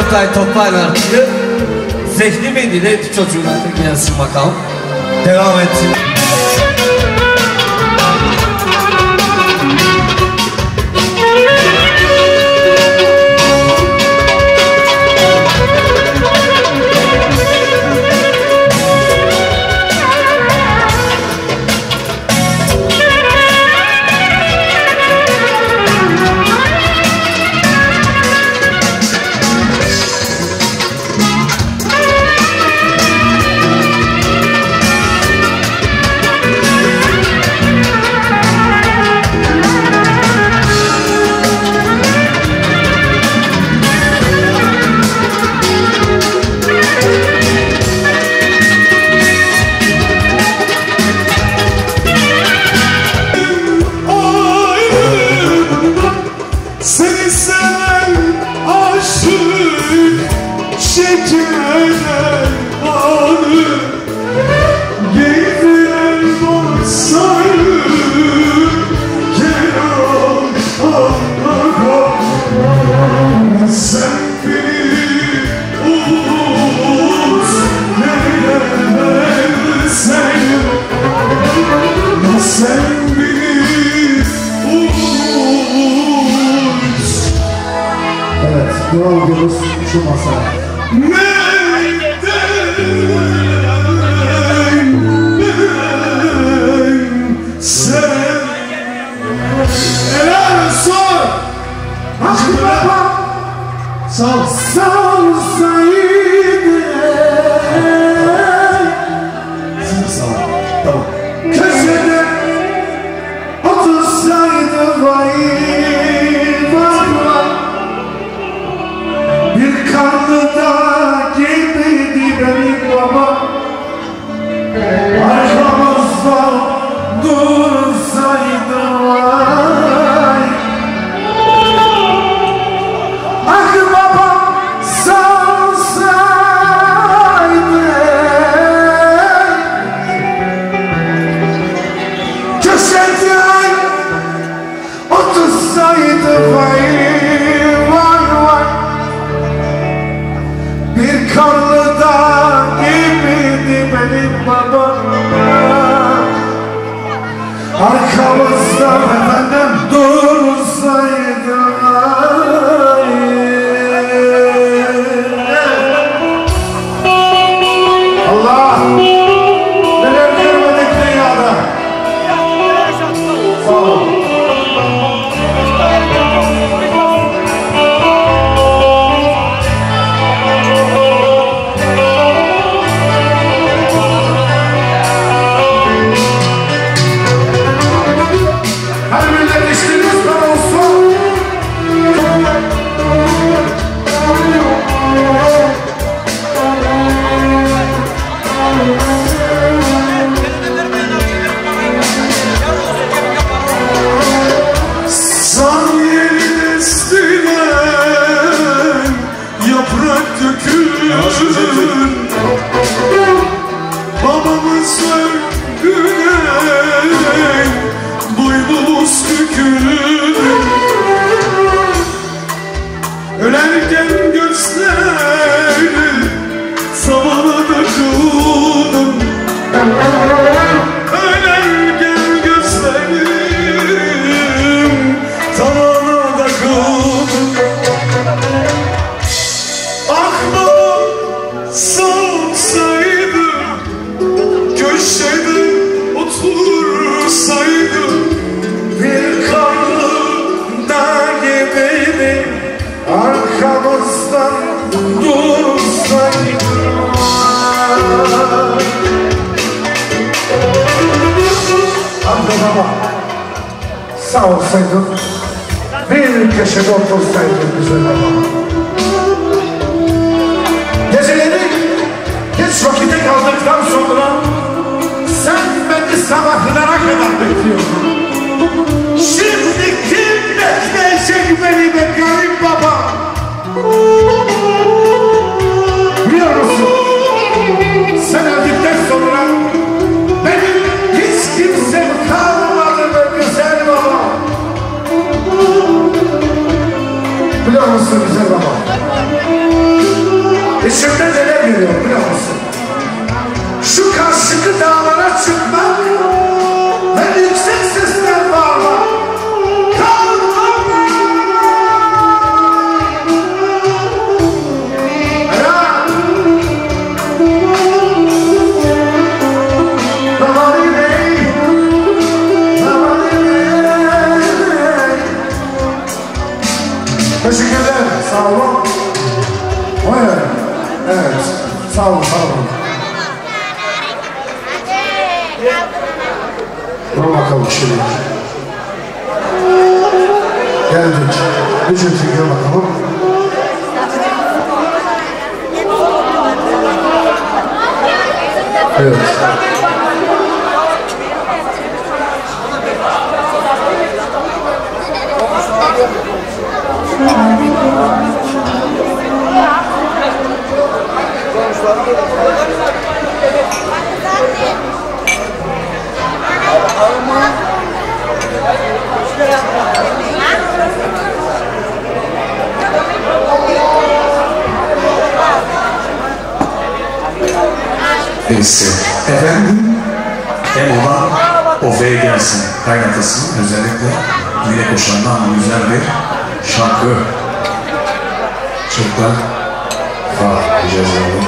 Oktay Toplay'la artığı zehni miydi neydi çocuğun artık gelsin bakalım. Devam etsin. Yorgunuz şu masaya. Sen helal sor. Hacı baba salsaydı. Sağ ol. Tamam. Köşede otursaydı vay vay vay. Bir karnıda gibiydi benim babam. Arkamızda dursaydı vay. Ah babam salsaydı. Köşede otursaydı vay vay vay. Bir karlıda gibiydi benim babam. Arkamızda efendim dursaydı. Allah neler görmedik dünyada. Sağ ol. Her millet işiniz var olsun. Saniyeli destinden yaprak dökülür. Babamız öldüğüne boynumuz bükülür. Ölerken gözleri zamana döküldüm. Ölerken gözlerim zamana döküldüm. Aklım salsaydı, köşede otursaydı, bir karnında gibiydi, arkamızdan dursaydı. Amca baba sağ olsaydın, bir köşede otursaydın güzel baba. Geceleri geç vakite kaldıktan sonra sen beni sabahlara kadar bekliyordun. Şimdi kim bekleyecek beni be garip baba? Biliyor musun? Sen öldükten sonra benim hiç kimsem kalmadı be güzel baba. Biliyor musun güzel baba? geliyor biliyor musun? Şu karşıki dağlara çıkmak ve yüksek sesle bağırmak. Teşekkürler, sağ olun. Evet, sağ olun, sağ olun. Dur bakalım şimdi. Geldik. Üçüncü gel bakalım. Evet. Neyse. Efendim, en olan o bey gelsin. Kaynatasının özellikle yine koşandan güzel bir şarkı. Çok da rica ederim.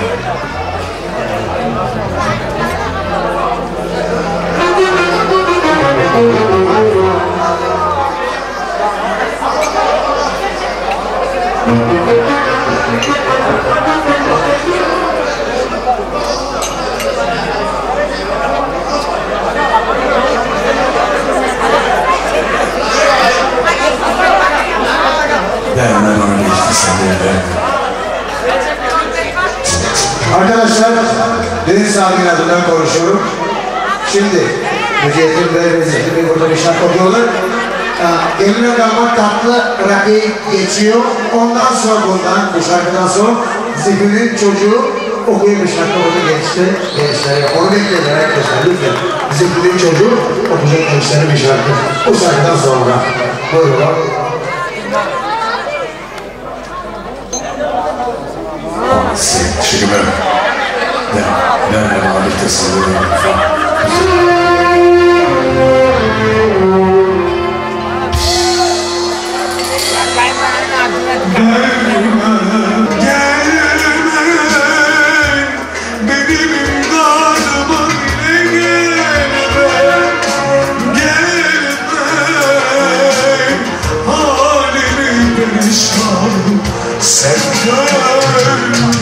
Arkadaşlar, Deniz Sabi'nin adından konuşuyorum. Şimdi, Mücahit'in ve Rezil'in burada bir şarkı okuyorlar. Geline damat tatlı rakıyı geçiyor. Ondan sonra bu şarkıdan sonra Zihni'nin çocuğu okuyup bir şarkı burada gençlere. Onu bekleyin arkadaşlar lütfen. Zihni'nin çocuğu okuyacak gençlere bir şarkı. O şarkıdan sonra. Buyurun. Teşekkürler. Ben birlikte sallıyorum. Sen görme.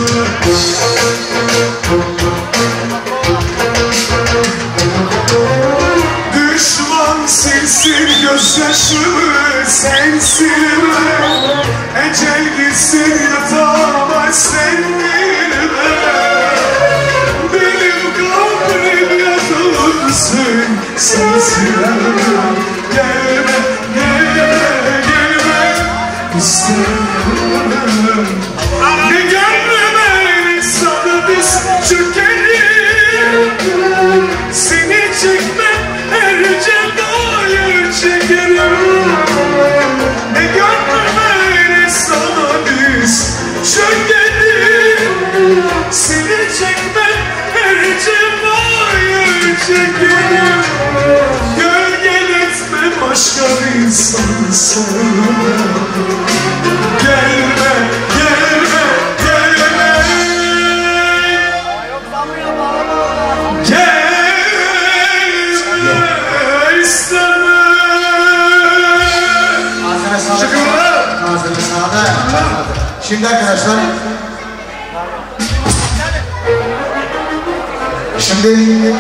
Düşman silsin gözyaşımı, sen silme. Ecel gitsin yatağıma, sen bilme. Benim kalbim yatağımsın, sen silme. Gelme, gelme, gelme. İstemem. Ne gelme sana biz çökelim. Seni çekmem her cezayı çekerim. Ne gelme sana biz çökelim. Seni çekmem her cezayı çekerim. Gölgeletme başka bir insan sevme. Gelme, gelme, gelme. Gelme, istemem. Ağzına sağlık. Şimdi arkadaşlar. Şimdi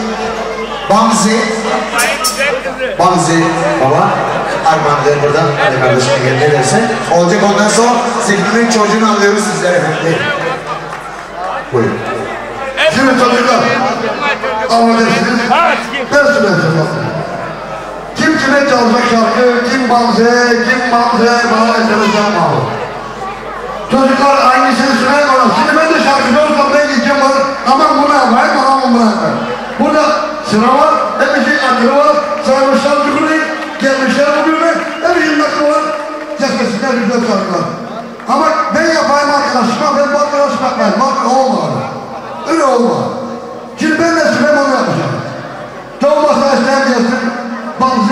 Bamzi baba Arman'dır burada. Hadi kardeşime gel ne derse. Olacak ondan sonra Zihni'nin çocuğunu alıyoruz sizlere efendim. Buyurun. Şimdi çocuklar, anlatırsınız, ben söyleyeceğim. Kim kime çalacak şarkı, kim Bamze, bana enteresan bağlı. Çocuklar hangisini söyler bana, şimdi ben de şarkıcı olsam ben diyeceğim bana, aman bunu yapmayın, aman bunu yapmayın. Burada sıra var, hepimizin akıllı var, sarmışlar çukurayı, gelmişler bugünü, hepimizin akıllı var, cesmesinler güzel şarkılar. Ama ben yapayım arkadaşıma, ben bu arkadaşıma yapmayayım, bak olmadı.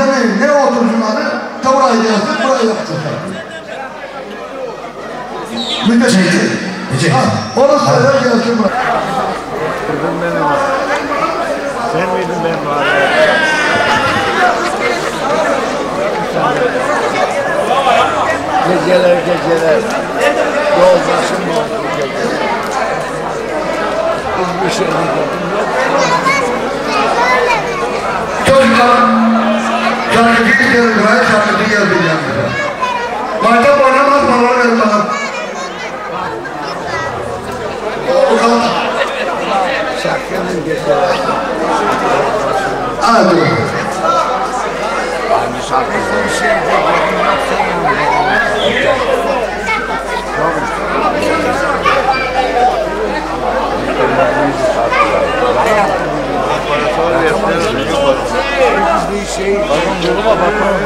demeyin. Ne otursun adı? Da buraya gelsin, buraya yapacak. Müteşekkir. Onu söyler gelsin buraya. Kırdın beni var. Sen miydin benim var? Geceler geceler. Yoldaşım var bu gece. Hiçbir şey yok. Çocuklar, şarkıcı geldi buraya, şarkıcı geldi yanımıza. Maytap oynamaz, paraları verin bana. O kadar. Şarkının geceler. Hadi. Aynı şarkının şeyde bir şey duruma bakalım.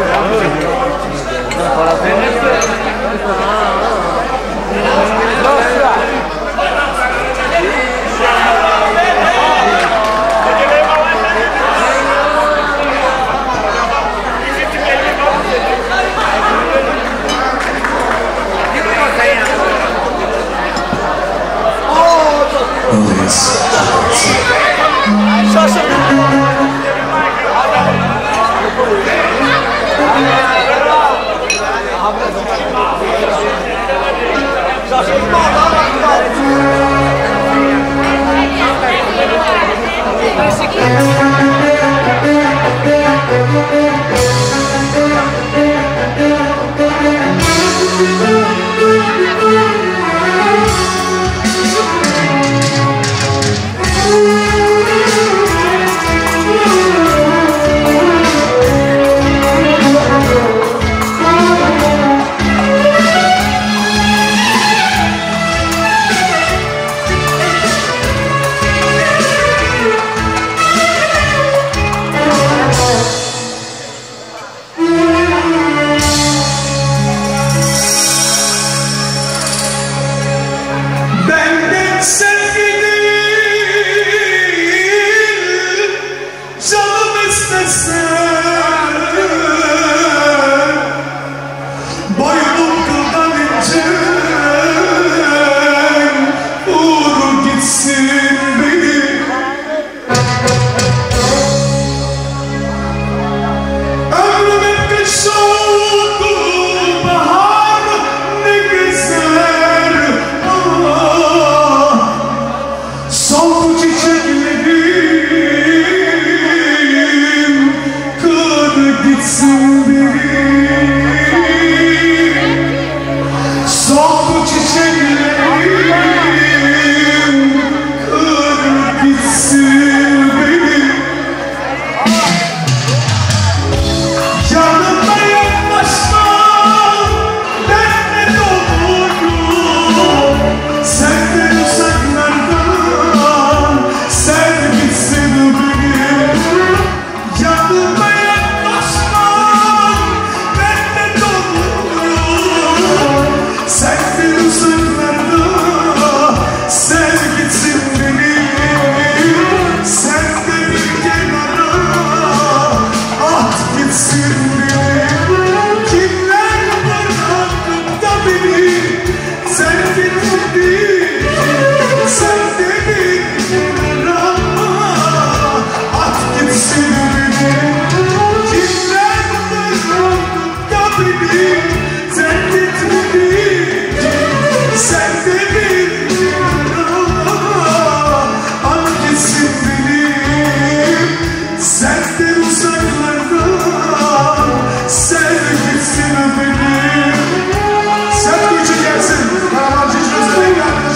Sen bu için gelsin. Karavancı çözüme geldi.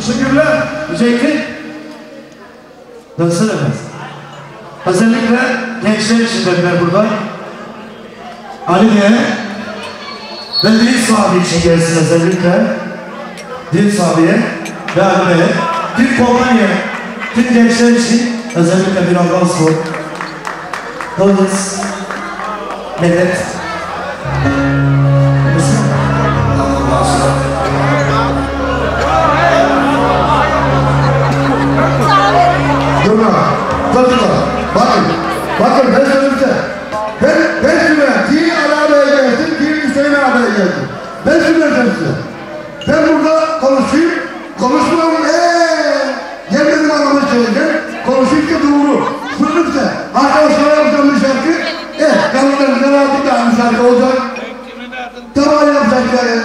Teşekkürler. Zeytin. Nasıl efendim? Özellikle gençler için dediler burada. Ali Bey ve Deniz abi için gelsin özellikle. Deniz abiye ve Ali Bey'e. Tüm Polonya, tüm gençler için özellikle bir avans var. Deniz, Medet. Durma, bakın, bakın ben söyleyeceğim. Ben size, din arabaya geldim, din Hüseyin arabaya geldim. Ben söyleyeceğim size. Ben burada konuşayım, konuşmam, gelmedim anlamı söyleyeceğim. Konuşayım ki doğru. Sırrım size, arkadaşlara yapacağım bir şarkı, kanunlarından artık daha bir şarkı olacak. Tamam yapacaklar ya.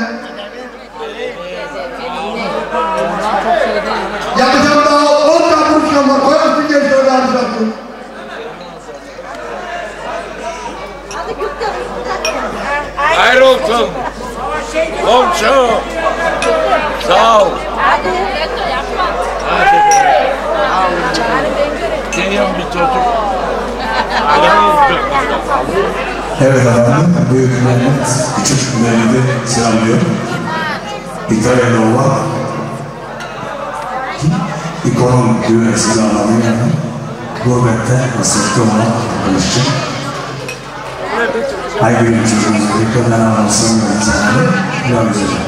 Yapacağım daha 10 tane vuruşam var, koyarsın gençlere daha bir şarkı. Hayır olsun. Komşu. Sağ ol. Geliyorum bir çocuk. Evet efendim, Büyük Mehmet küçük Mehmet'i selamlıyor. İtalya'da olan İkonun düğmesi zamanı gurbette hasretli olan arkadaşım. Ay benim çocuğum, dikkatten anlatsam ben zamanı devam edeceğim.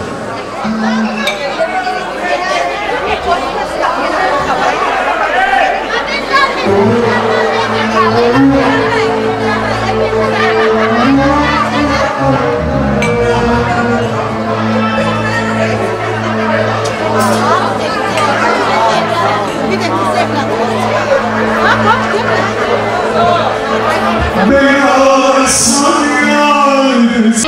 Beni alırsan yalnız.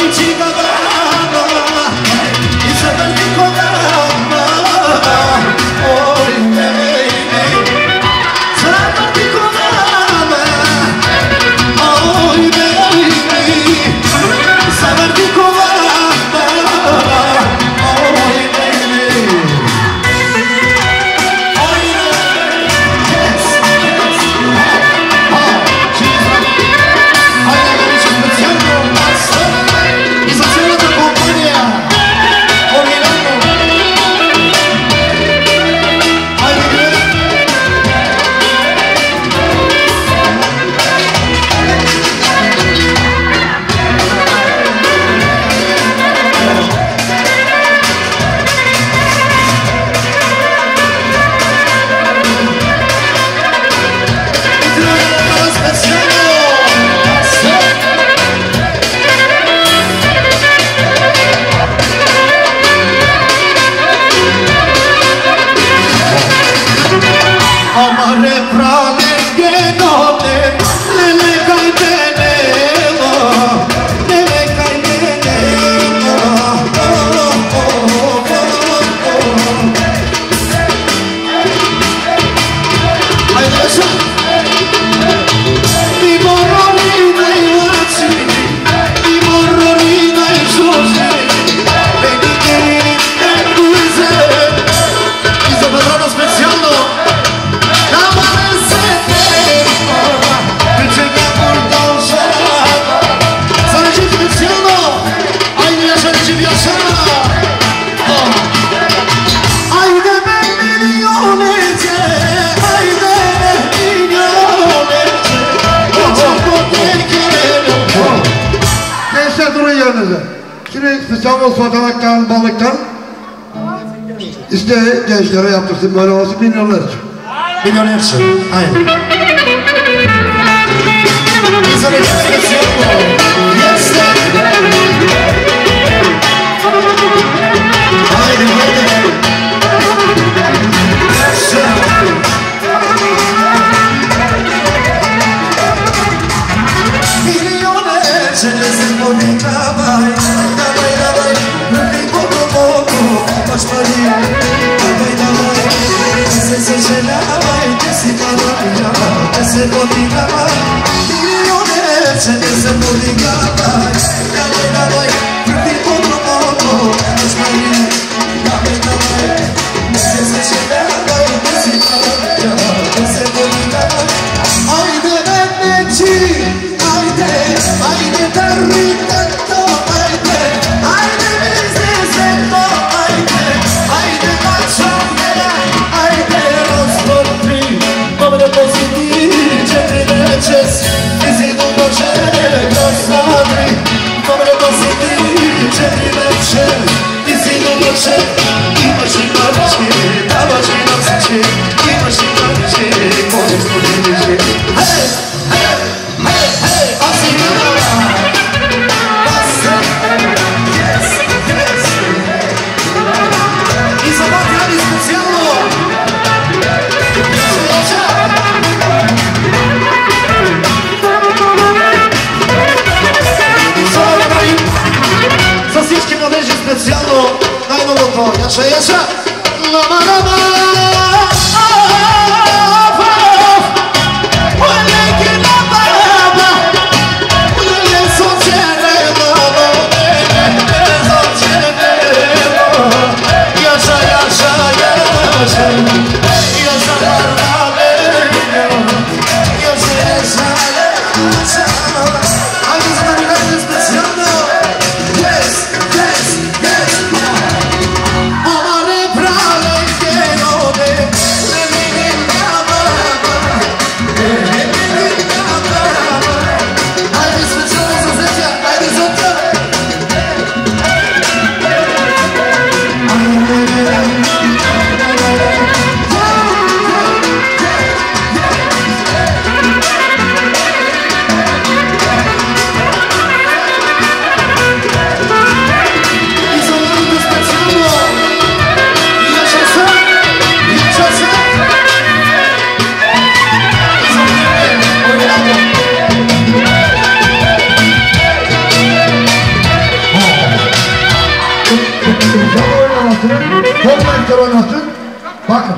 İstanbul fotoğraftan, balıktan işte gençlere yaptırsın böyle olsun milyonlarca. Milyonlarca, aynen. İnsan ekspres yok mu? Yes, haydi, haydi. Milyonlarca resim bu ne kabay. tekrar oynatın. Bakın.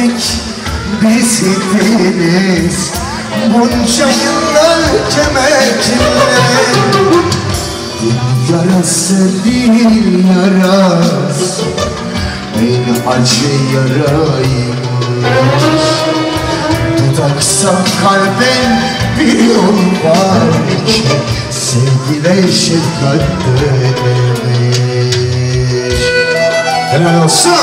sevmek bizidiniz. Bunca yıllar kemekle yarası değil yaras, en acı yaraymış. Dudaksa kalbin bir yol var ki sevgiyle şefkat denemiş. Helal olsun.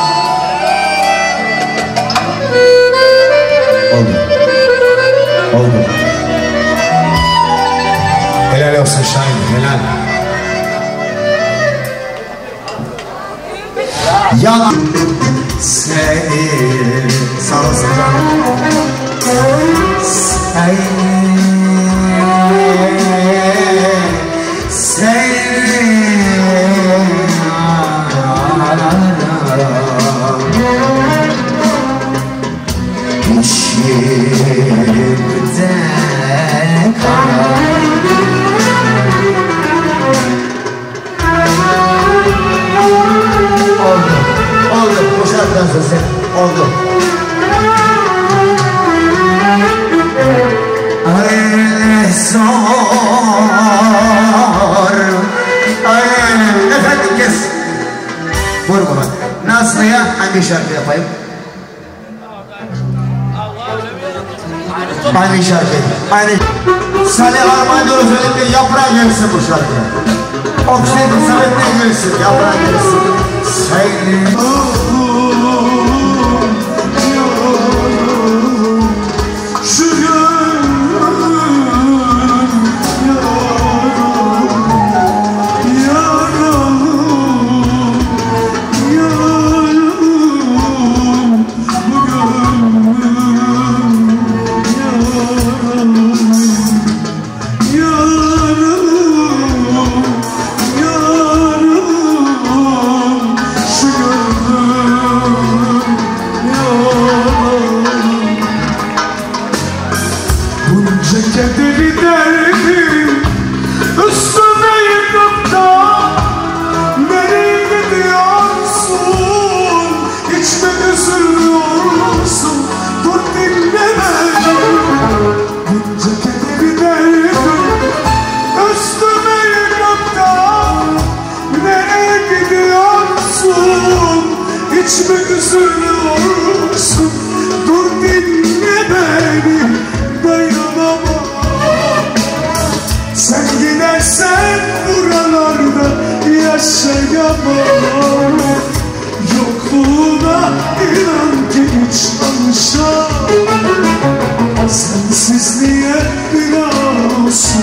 Oldu. Oldu. Helal olsun Şahin, helal. Ya seni sağ olasın canım. Oldu, bu şarkıdan sonra oldu. Ay zor. Efendim kes. Buyur baba. Nazlı'ya hangi şarkı yapayım? Aynı şarkı. Aynı. Salih Armağan'da özellikle yaprağa gelsin bu şarkı. Oksijen Samet'e gelsin, yaprağa gelsin. Sayın yokluğuna inan ki hiç alışamam. Sensizliğe biraz olsun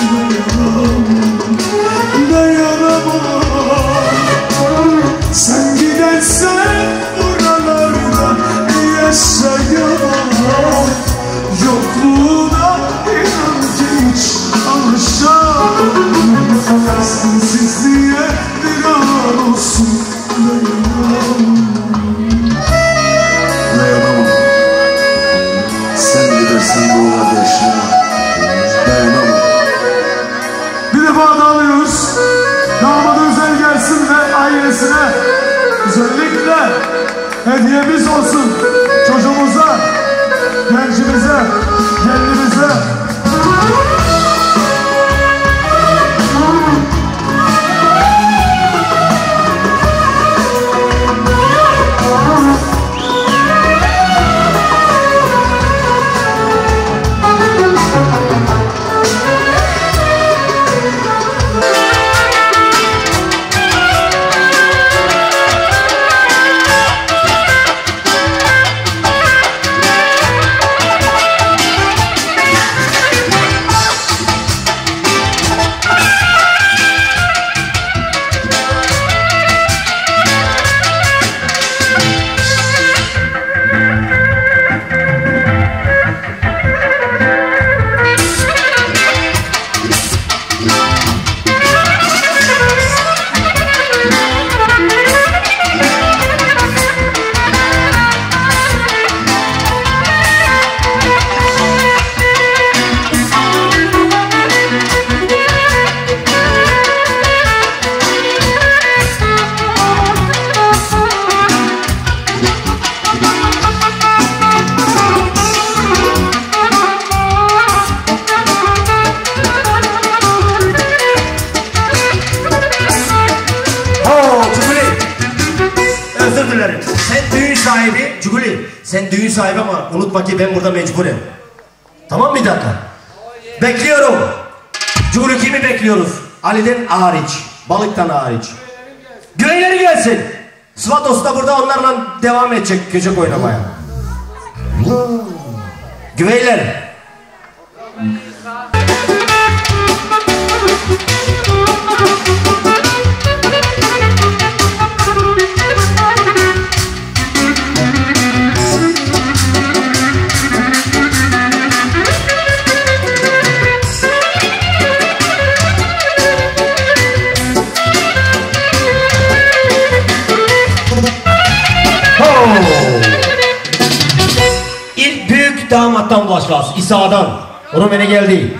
dayanamam. Sen gidersen buralarda yaşayamam. Yokluğuna inan ki hiç alışamam. Sensizliğe biraz olsun dayanamam. Sen gidersen buralarda yaşayamam. Dayanamam. Bir defa da alıyoruz. Damadı özel gelsin ve ailesine özellikle hediyemiz olsun. Çocuğumuza, gencimize, gelinimize. Sen düğün sahibi ama unutma ki ben burada mecburum. Tamam bir dakika. Bekliyorum. Cumhur'u kimi bekliyoruz? Ali'den hariç. Balıktan hariç. Güveyleri gelsin. Svatos da burada onlarla devam edecek köşek oynamaya. Güveyler. İlk büyük damattan başlarız. İsa'dan. Rumene geldi.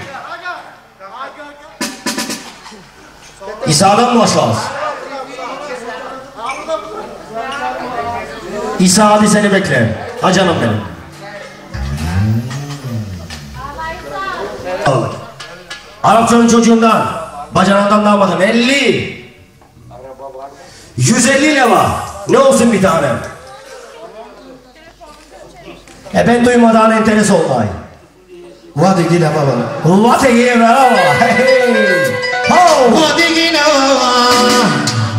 İsa'dan başlarız. İsa hadi seni bekle. Ha canım benim. Arapçanın çocuğundan, bacanağından damadın 50. 150 leva. Ne olsun bir tane? Ben duymadan enteres olmayı. Vadi gine baba. Vadi gine baba. Hey. Ho. Vadi gine baba.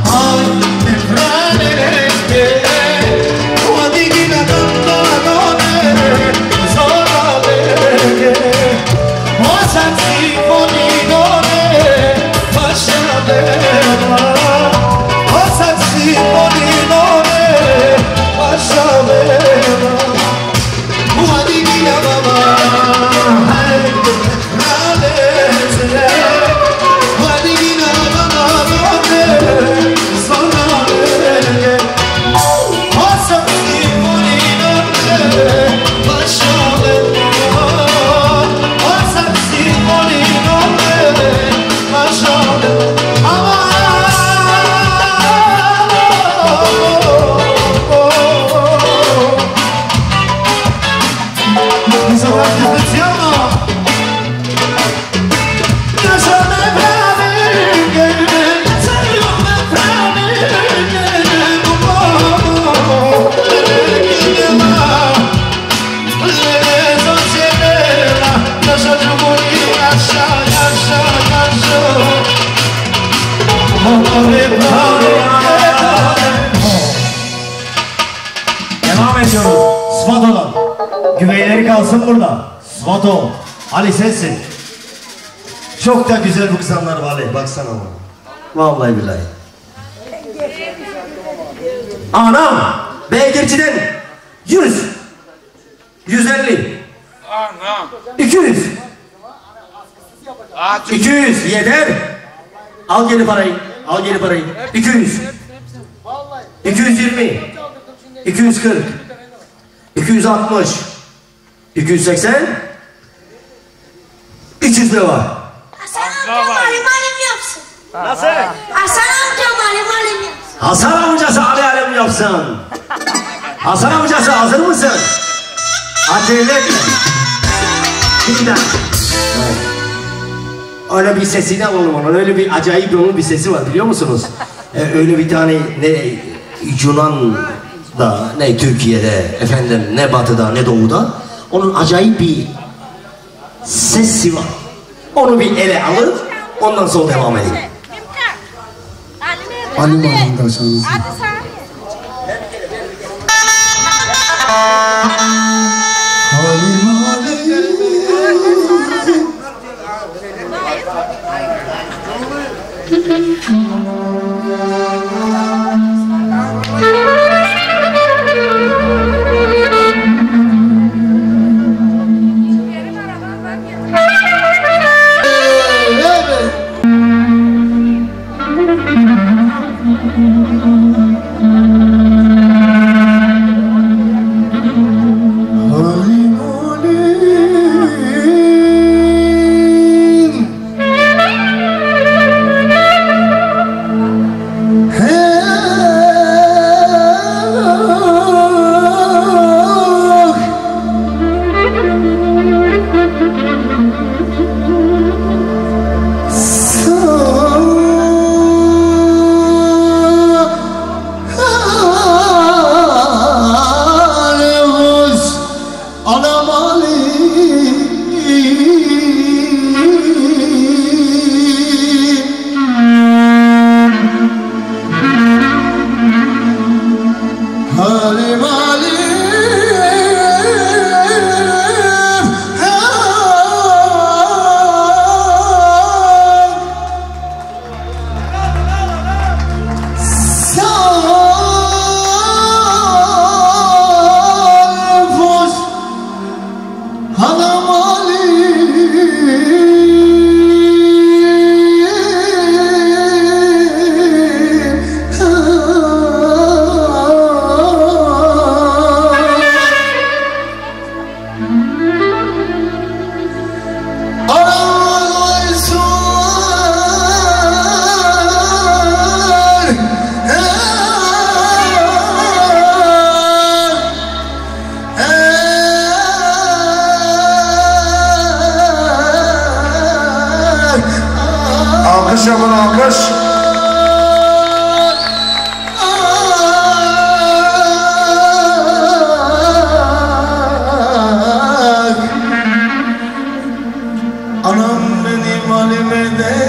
Devam ediyoruz. Svato'dan. Güveyleri kalsın burada. Svato. Ali sensin. Çok da güzel bu kızanlar var Ali. Baksana ona. Vallahi billahi. Anam. Beygirciden 100. 150. Anam. 200. 200 yeter. Al geri parayı. Al geri parayı. 200. 220. 240. 260. 280. 300 lira var. Hasan amcam alim yapsın. Nasıl? Hasan amcam alim yapsın. Hasan amcası alem yapsın. Hasan amcası hazır mısın? Acele etme. Bir dakika. Öyle bir sesini alalım onun. Öyle bir acayip onun bir sesi var biliyor musunuz? Öyle bir tane ne Yunan'da ne Türkiye'de efendim ne batıda ne doğuda onun acayip bir sesi var. Onu bir ele alır ondan sonra devam edelim. Alim alim dersanız. Halim Kocaman alkış. Anam benim halimede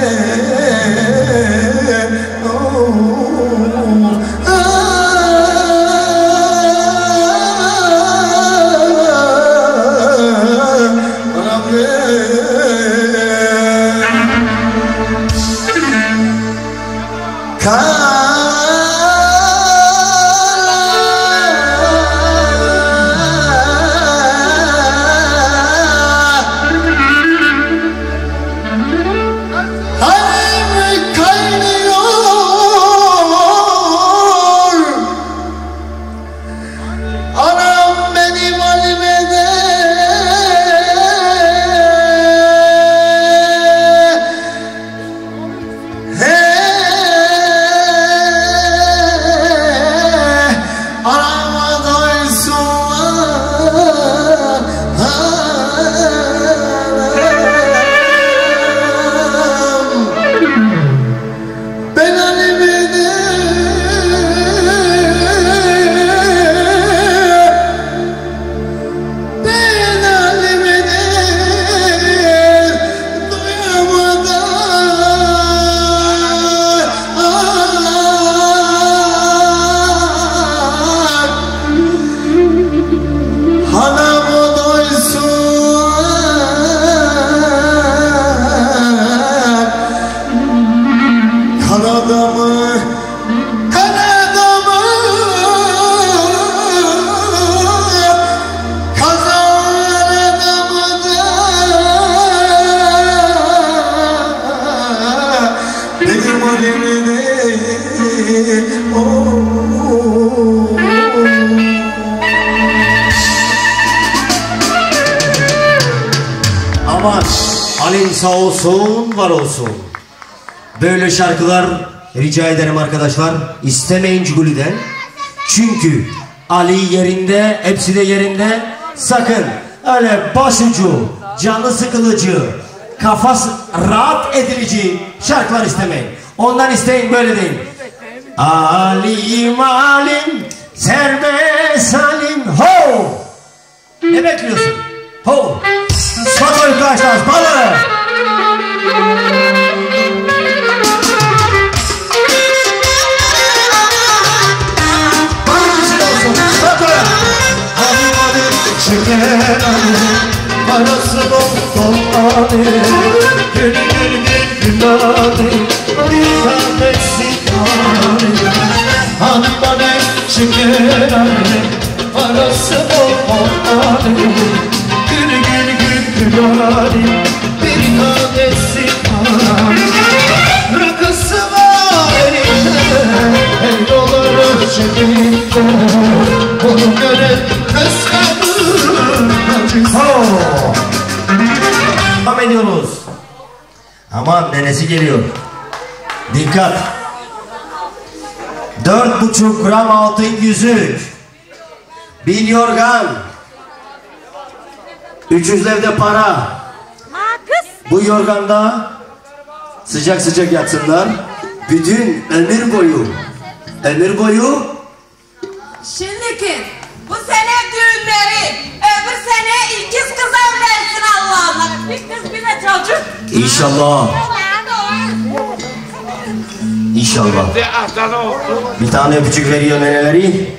Aman Halin sağ olsun, var olsun. Böyle şarkılar rica ederim arkadaşlar. İstemeyin Ciguli'den. Çünkü Ali yerinde, hepsi de yerinde. Sakın öyle başucu, canı sıkılıcı, kafası rahat edilici şarkılar istemeyin. Ondan isteyin, böyle deyin. Alim alim, serbest alim, ho! Ne bekliyorsun? Ho! Spot arkadaşlar, balı! Şeker anne, parası bol anne, gül gül gül gül anne, bir tanesi anne. Hanım bana şeker anne, parası bol anne, gül gül gül gül anne, bir tanesi anne. Rakısı var elinde, el olur cebinde, bunu gören kıskanır. Devam ediyoruz. Aman nenesi geliyor. Dikkat. 4,5 gram altın yüzük, 1 yorgan, 300 levde para. Bu yorganda sıcak sıcak yatsınlar. Bütün ömür boyu. Ömür boyu. Şimdiki bu sene düğünleri, öbür sene ikiz kız evlensin Allah'ım. Bir kız bir de çocuk. İnşallah. İnşallah. Bir tane öpücük veriyor neneleri.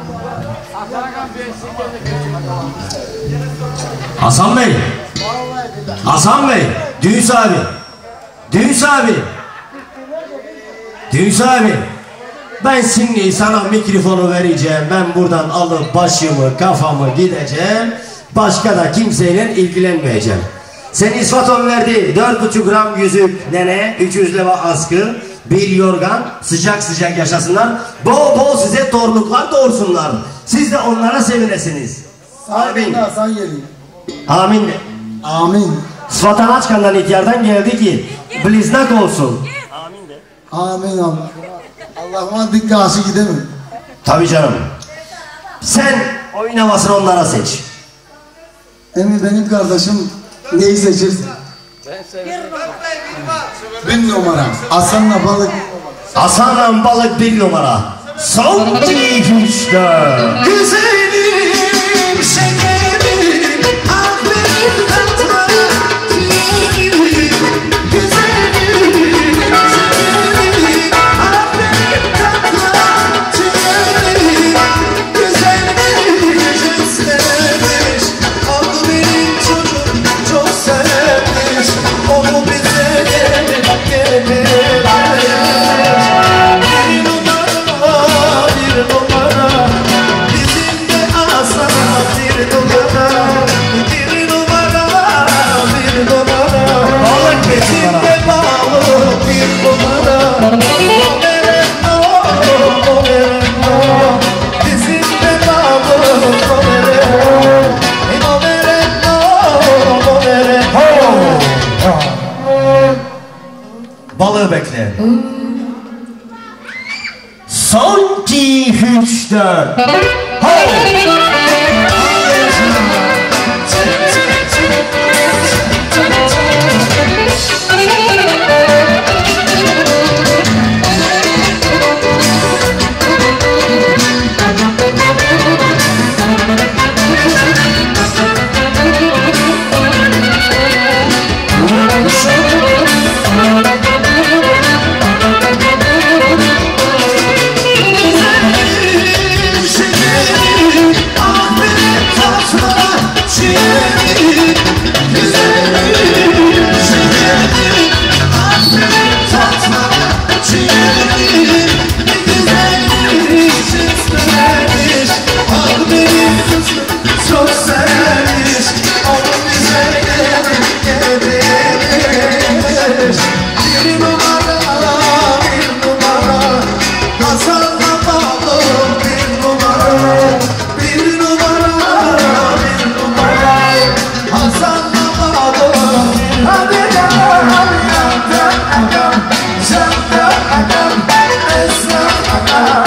Hasan Bey. Hasan Bey. Düğün sahibi. Düğün sahibi. Düğün sahibi. Ben şimdi sana mikrofonu vereceğim. Ben buradan alıp başımı, kafamı gideceğim. Başka da kimseyle ilgilenmeyeceğim. Sen ispaton verdi. 4,5 gram yüzük nene, 300 leva askı, 1 yorgan, sıcak sıcak yaşasınlar. Bol bol size torunluklar doğursunlar. Siz de onlara sevinesiniz. Amin. Hasan geliyor. Amin. Amin. Svatan Açkan'dan ihtiyardan geldi ki bliznak olsun. Amin Allah. Allah'ıma dikkatı gidemem. Tabii canım. Sen oyun havasını onlara seç. Emin benim kardeşim neyi seçirsin? Bir numara. Hasan'la balık. Hasan'la balık bir numara. Son 2, 3, 4. Güzelim şekerim, aferin tatlı ciğerim. Güzelim şekerim, aferin tatlı ciğerim. Güzelleri istemiş, onu benim çocuğum çok sevmiş. Onu bize getirmiş. Bir numara, bizim de Hasan bir numara, bir numara, bir numara. Balık bir bizim numara. de balık bir numara. O bizim de balık Balığı bekle. Son 2, 3, 4. Çok sevmiş, onu bize getirmiş. Bir numara, bir numara, Hasan'la balık bir numara. Bir numara, bir numara, Hasan'la balık. Hadi ya, agam, şapka agam, esna agam.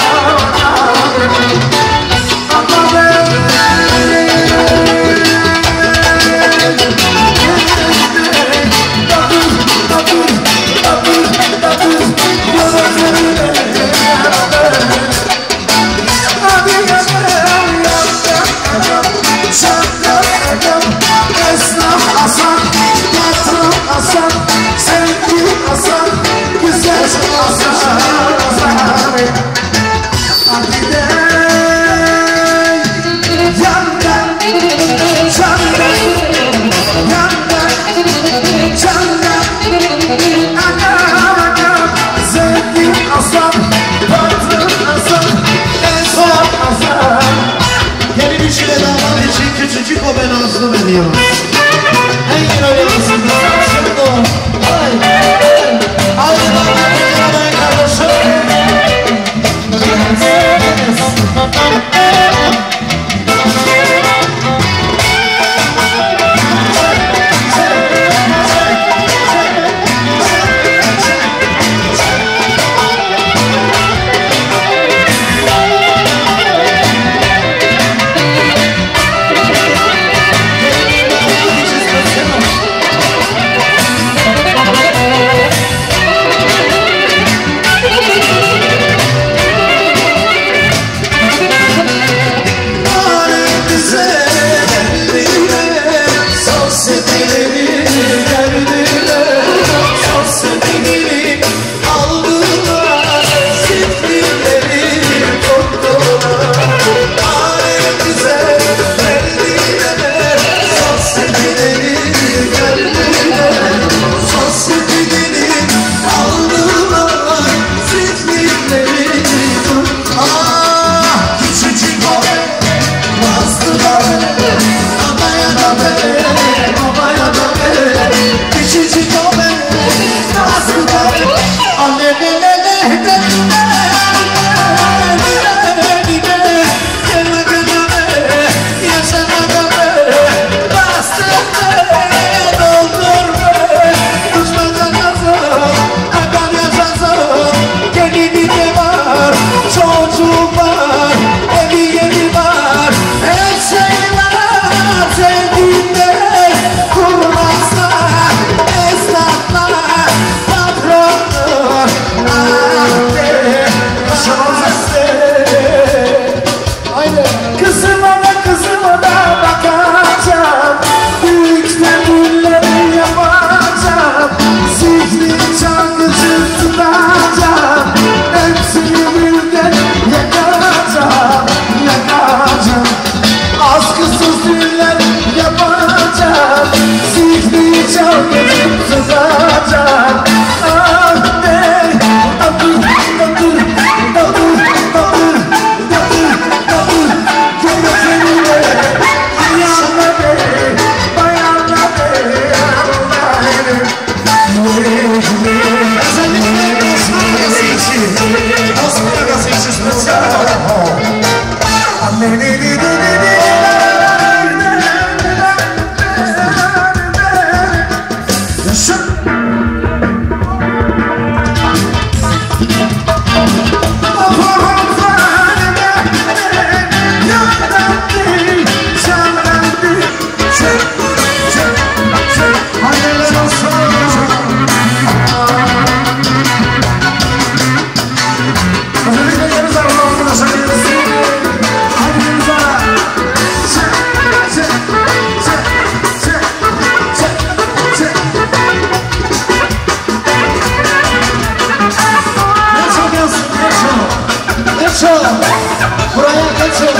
Yeni bir şeyle damat için küçücük o ben ağzını veriyorum. En öyle misin? Şimdi o. Ay. Ay. Ay kardeşim. geçin. Buraya geçin.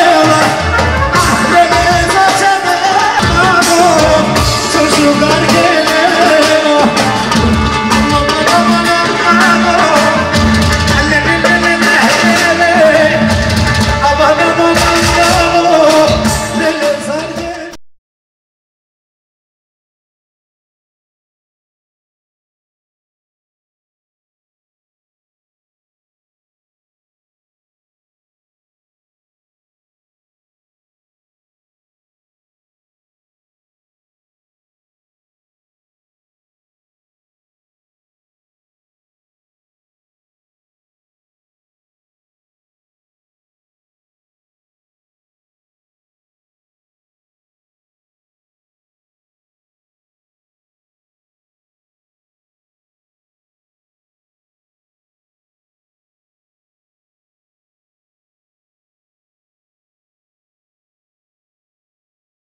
Sugar